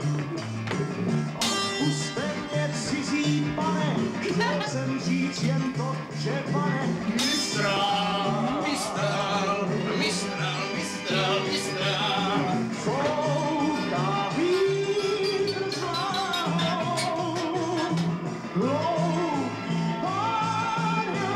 Odpuste mě cizí pane, chtěl jsem říct jen to, že pane mistrál, mistrál, mistrál, mistrál, mistrál. Fouká vítr z váhou, hloupý pán jel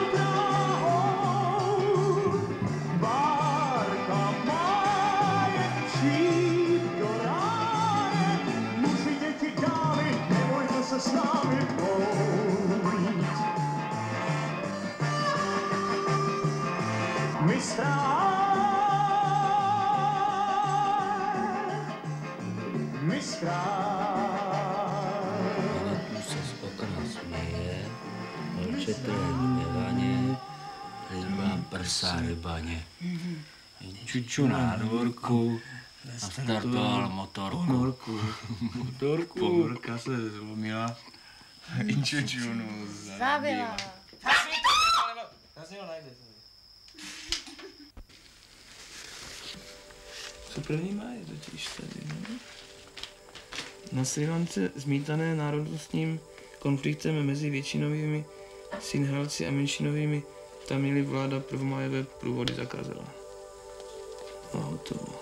dráhou. Bárka má jen přijít do ráje, muži, děti, dámy, nebojte se s námi pojít. Mistrál, mistrál. Tu se z okna směje, holčeté v vaně, lidová prsa rybaně. Čuču na dvorku a startoval motorku. Ponorku. Motorku. Ponorka se zlomila. Inčučunu Zabila. Co první máje totiž tady, ne? Na Srí Lance zmítané národnostním konfliktem mezi většinovými Sinhalci a menšinovými Tamily vláda prvomájové průvody zakázala. A hotovo.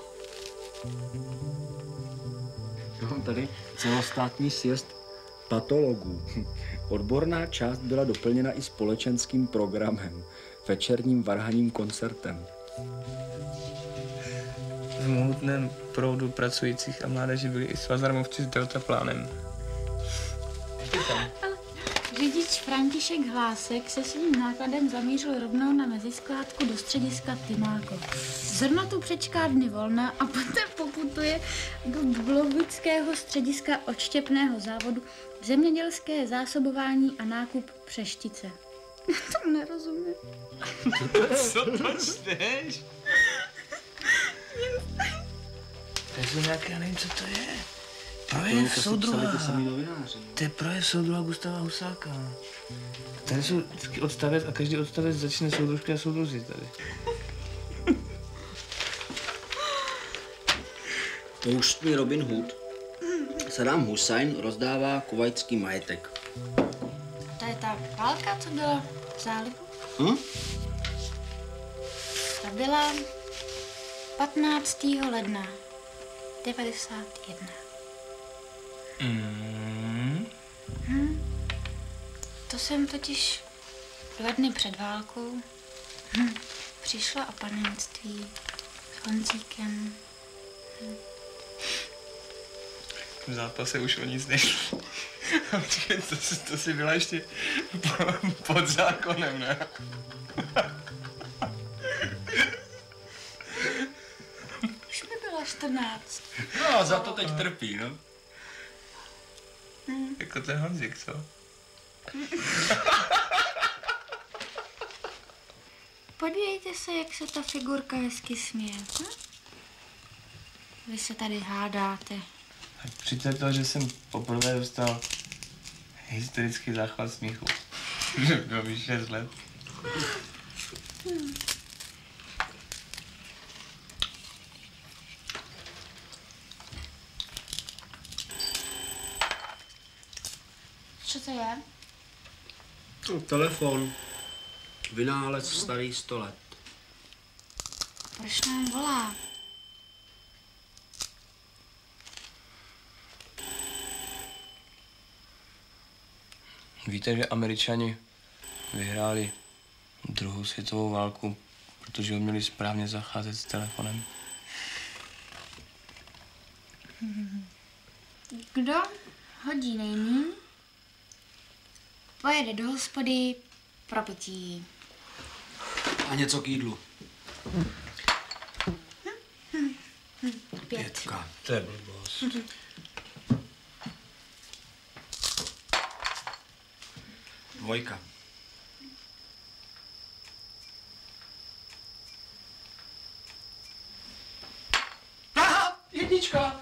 Mám tady celostátní sjezd patologů. Odborná část byla doplněna i společenským programem, večerním varhaním koncertem. V mohutném proudu pracujících a mládeže byli i svazarmovci s deltaplánem. Řidič František Hlásek se svým nákladem zamířil rovnou na meziskládku do střediska Tymáko. Zrovna tu přečká dny volna a poté poputuje do Dublovického střediska odštěpného závodu zemědělské zásobování a nákup Přeštice. To nerozumím. Co to čteš? To je nějaké, já nevím, co to je. Projev soudruha. To je projev soudruha Gustáva Husáka. Tady jsou vždycky odstavec a každý odstavec začne soudružky a soudruzi tady. To už tvůj Robin Hood. Saddam Husajn rozdává kuvajtský majetek. To je ta válka, co byla v zálivu? Hm? Ta byla patnáctého ledna devadesát jedna. Mm. Hm. To jsem totiž dva dny před válkou hm. přišla o panenství s Honzíkem. Hm. V zápase už o nic nešlo. Počkej, to, to si byla ještě pod zákonem, ne? Už mi bylo čtrnáct. No, za to teď trpí, no. Hmm. Jako ten Honzik, co? Podívejte se, jak se ta figurka hezky směje. Hm? Vy se tady hádáte. Přijďte to, že jsem poprvé dostal hysterický záchvat smíchu. Bylo mi šest let. Hmm. Co to je? No, telefon. Vynález starý sto let. Proč nám volá? Víte, že Američani vyhráli druhou světovou válku, protože uměli správně zacházet s telefonem? Kdo hodí nejmíň, pojede do hospody pro pití. A něco k jídlu. Pět. Pětka. To je blbost. Dvojka. babička.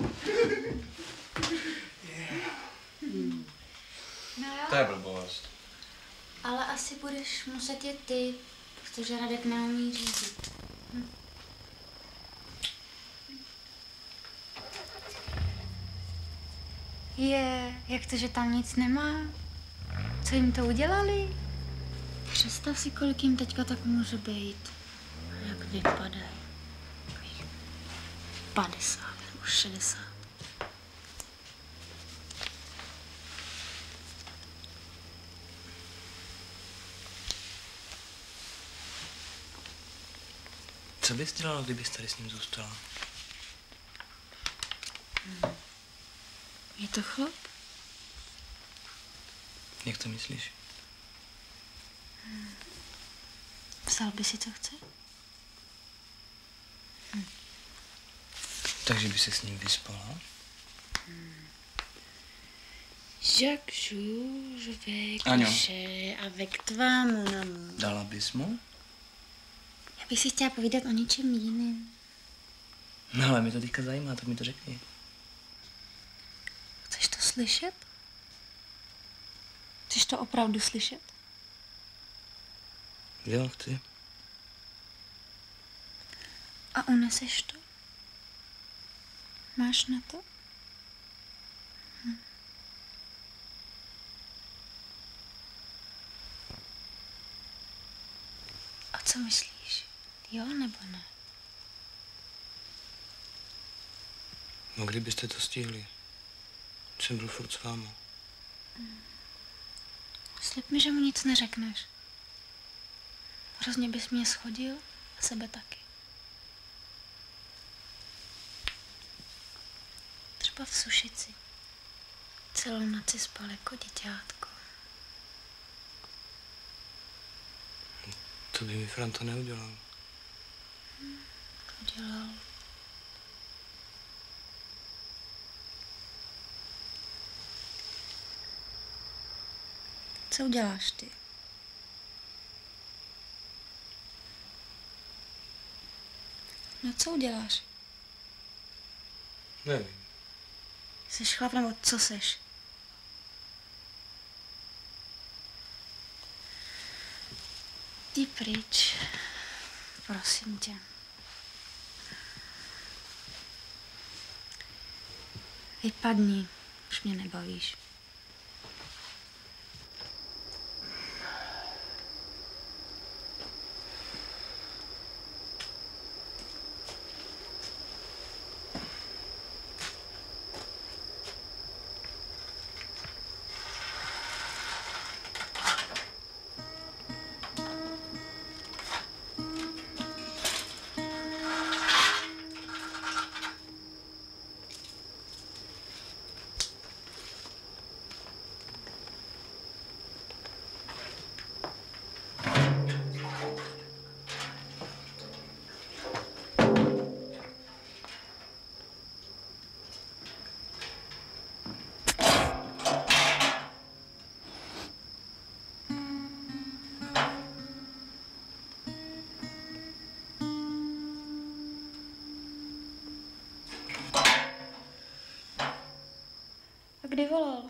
No jo. To je blbost. Ale asi budeš muset jet ty, protože Radek neumí řídit. Hm. Je, jak to, že tam nic nemá? Co jim to udělali? Představ si, kolik jim teďka tak může být. Jak vypadají. padesát nebo šedesát. Co bys dělala, kdybys tady s ním zůstala? Hmm. Je to chlap? Jak to myslíš? Hmm. Vzal by si, co chce? Hm. Takže by se s ním vyspala? Hmm. Jacques jour, je vais Aňo. coucher avec toi, mon amour. Dala bys mu? Já bych si chtěla povídat o něčem jiném. No ale mě to teďka zajímá, tak mi to řekni. Chceš to slyšet? Chceš to opravdu slyšet? Jo, chci. A uneseš to? Máš na to? Hm. A co myslíš? Jo nebo ne? No kdybyste to stihli. Jsem byl furt s váma. Hm. Slib mi, že mu nic neřekneš. Hrozně bys mě schodil a sebe taky. Třeba v Sušici. Celou noc si spal jako děťátko. To by mi Franta neudělal. Hm, udělal. Co uděláš ty? No co uděláš? Nevím. Jsi chlap nebo co seš? Jdi pryč. Prosím tě. Vypadni. Už mě nebavíš. Kdy volal?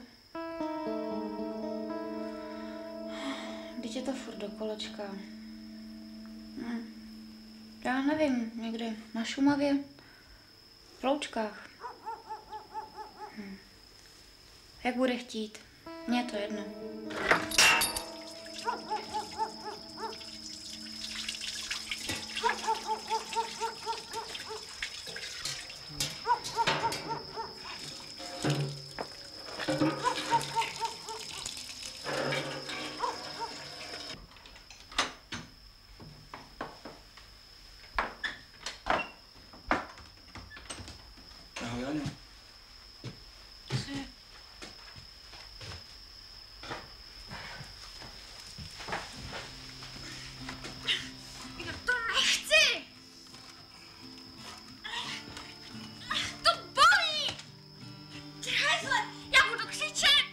Vždyť je to furt do kolečka. Hm. Já nevím, někde na Šumavě, v Loučkách. Hm. Jak bude chtít, mně je to jedno. Ahoj, Aňo. Já to nechci! To bolí! Ty hajzle, já budu křičet!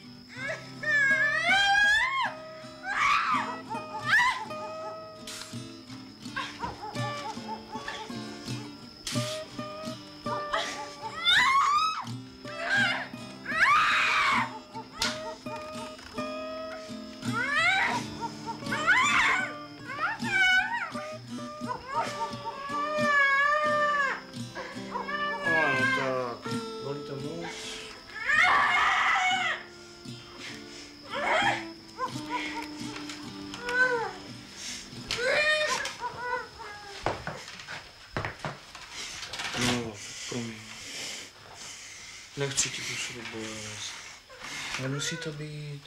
Nechci ti působit bolest. Nemusí to být.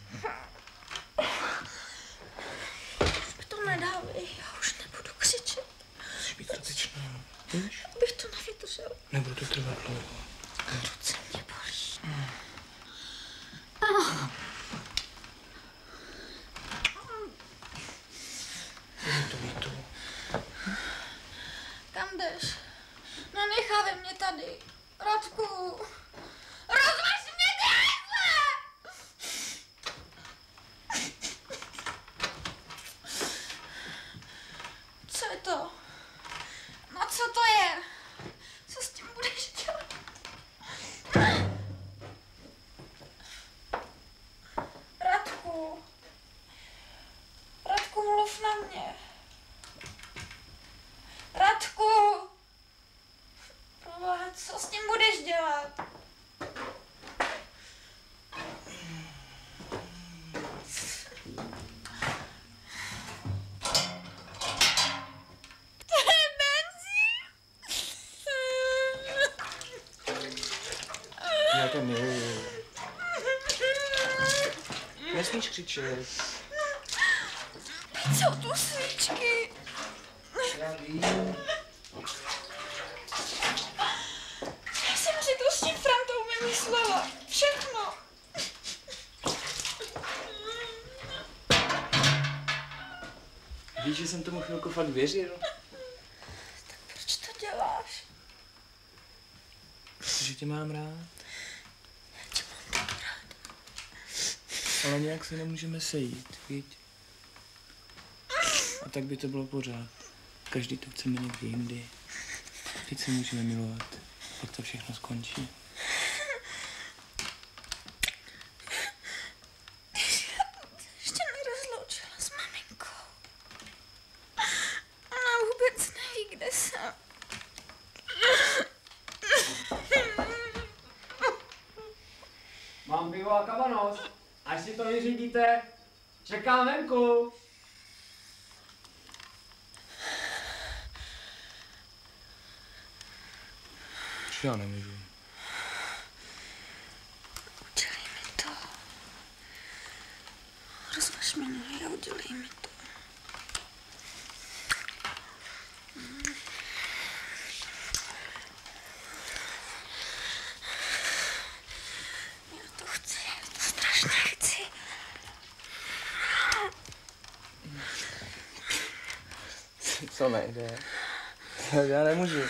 Už to nedávej, já už nebudu křičet. Musíš být statečná. Víš? Abych to nevydržel. Nebude to trvat dlouho. Ruce mě bolí. Mm. Ah. Je to ví to. Kam jdeš? No nechávej mě tady. Radku. Rozvaž mě, dějhle! Co je to? No co to je? Co s tím budeš dělat? Radku. Radku, mluv na mě. Radku! Proboha, co s tím budeš dělat? To je benzín! Já to miluju. Nesmíš křičet. Teď jsou tu svíčky. Já vím. Já jsem si to s tím Frantou vymyslela. Všechno. Víš, že jsem tomu chvilku fakt věřil? Tak proč to děláš? Protože tě mám rád. Já tě mám tak rád. Ale nějak se nemůžeme sejít, viď? A tak by to bylo pořád. Každý to chceme někdy jindy. Teď se můžeme milovat, pak to všechno skončí. Ještě nerozloučila s maminkou. Ona vůbec neví, kde jsem. Mám pivo a kavanos. Až si to vyřídíte, čekám venku. Já nemůžu. Udělej mi to. Rozvaž mi nohy a udělej mi to. Já to chci, já to strašně chci. Co nejde? Já nemůžu.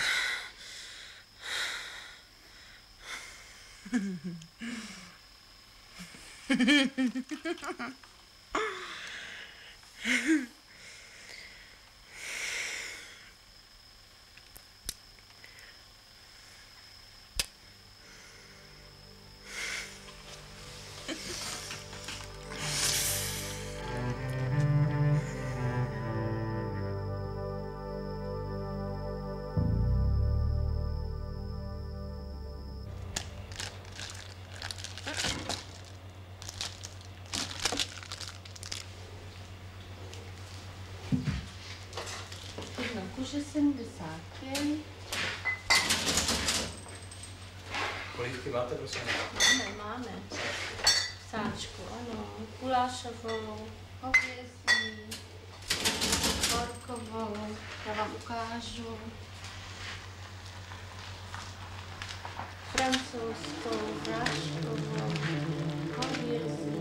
Kuže sedmdesát pět. Polívky máte, prosím? Máme, máme. Sáčku, ano. Gulášovou, hovězí, horkovou. Já vám ukážu. Francouzskou, práškovou, hovězí.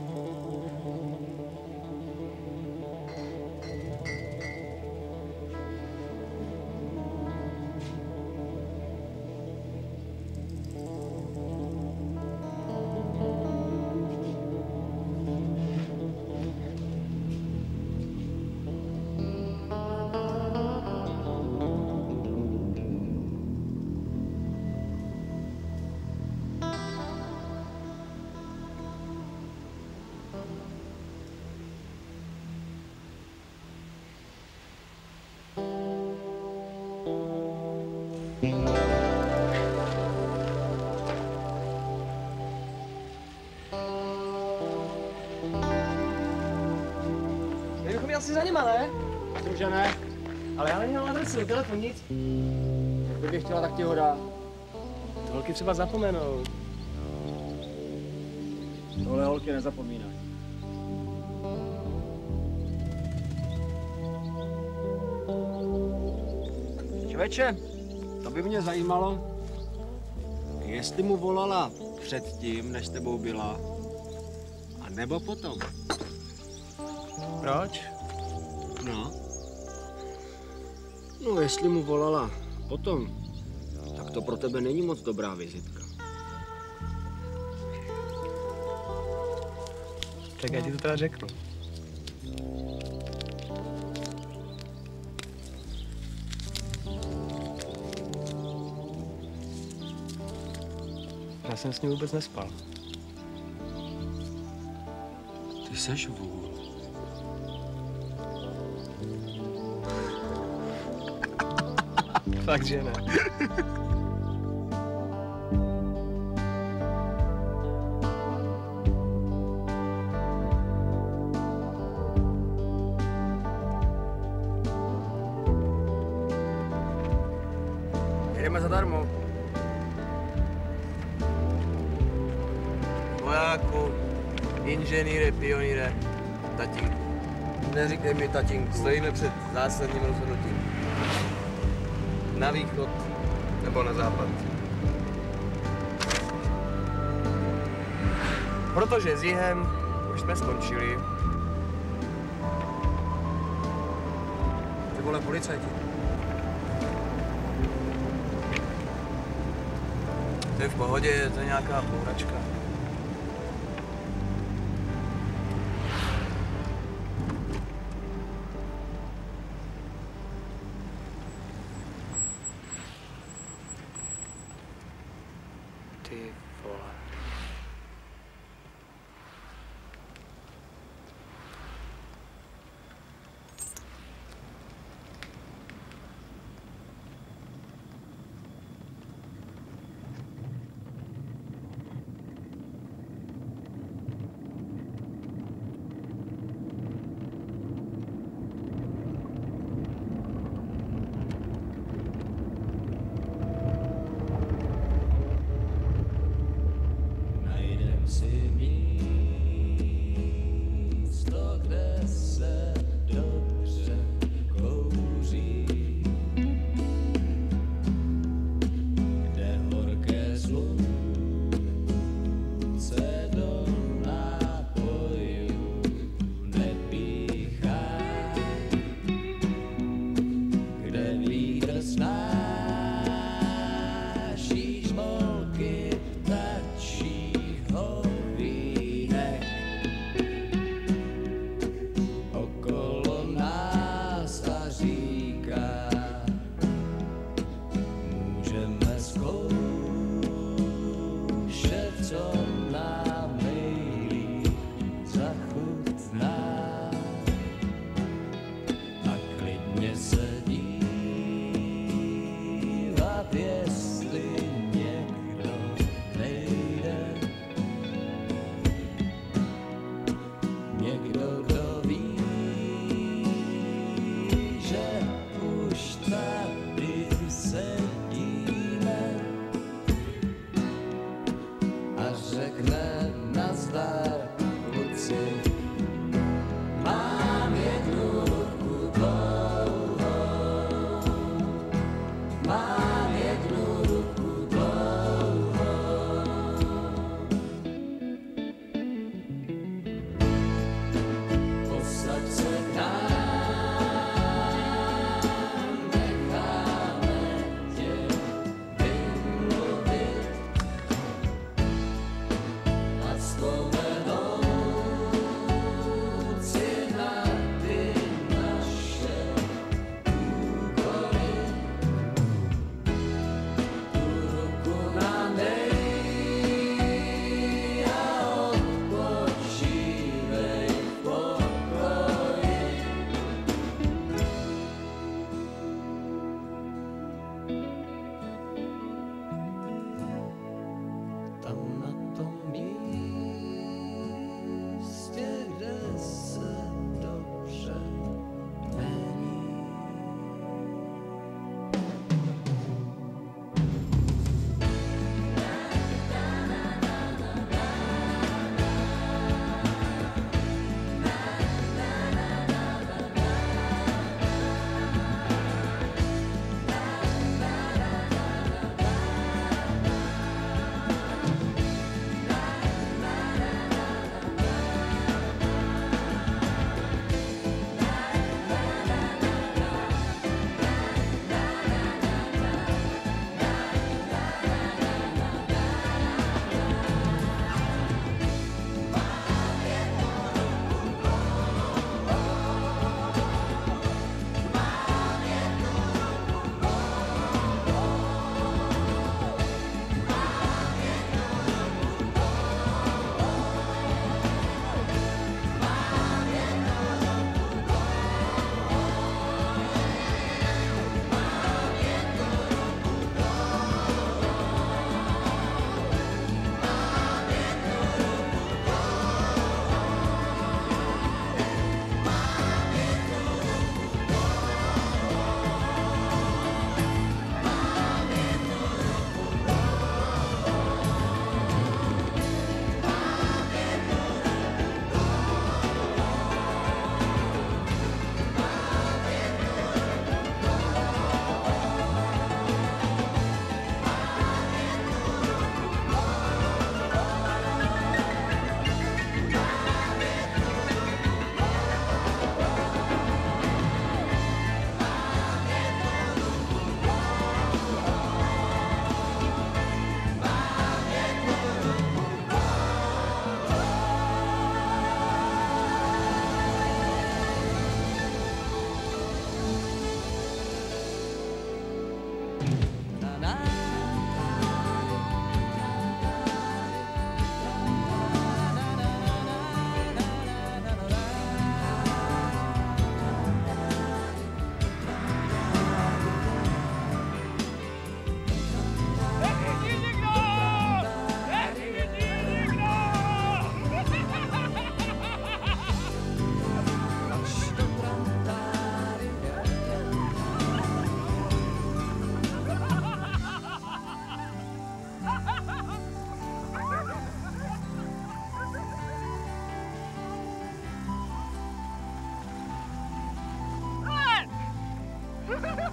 Bychom jeli asi za nima, ne? Myslím, že ne. Ale já nemám adresu, telefon, nic. Kdybych chtěla, tak ti ho dá. To Holky třeba zapomenou. Tohle holky nezapomínají. Člověče, to by mě zajímalo, jestli mu volala předtím, než s tebou byla, a nebo potom. Proč? No. No, jestli mu volala potom, tak to pro tebe není moc dobrá vizitka. Tak já ti to teda řeknu. Já jsem s ní vůbec nespal. Ty seš vůl. Fakt, že ne. Jedeme zadarmo. Vojáku, inženýre, pionýre, tatínku. Neříkej mi tatínku. Stojíme před zásadním rozhodnutím. Na východ nebo na západ. Protože s jihem už jsme skončili. Ty vole, policajti. To je v pohodě, to je nějaká bouračka. Ty vole.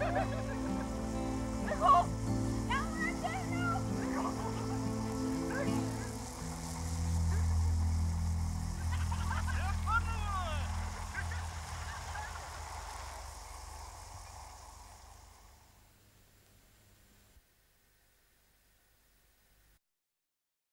Necho!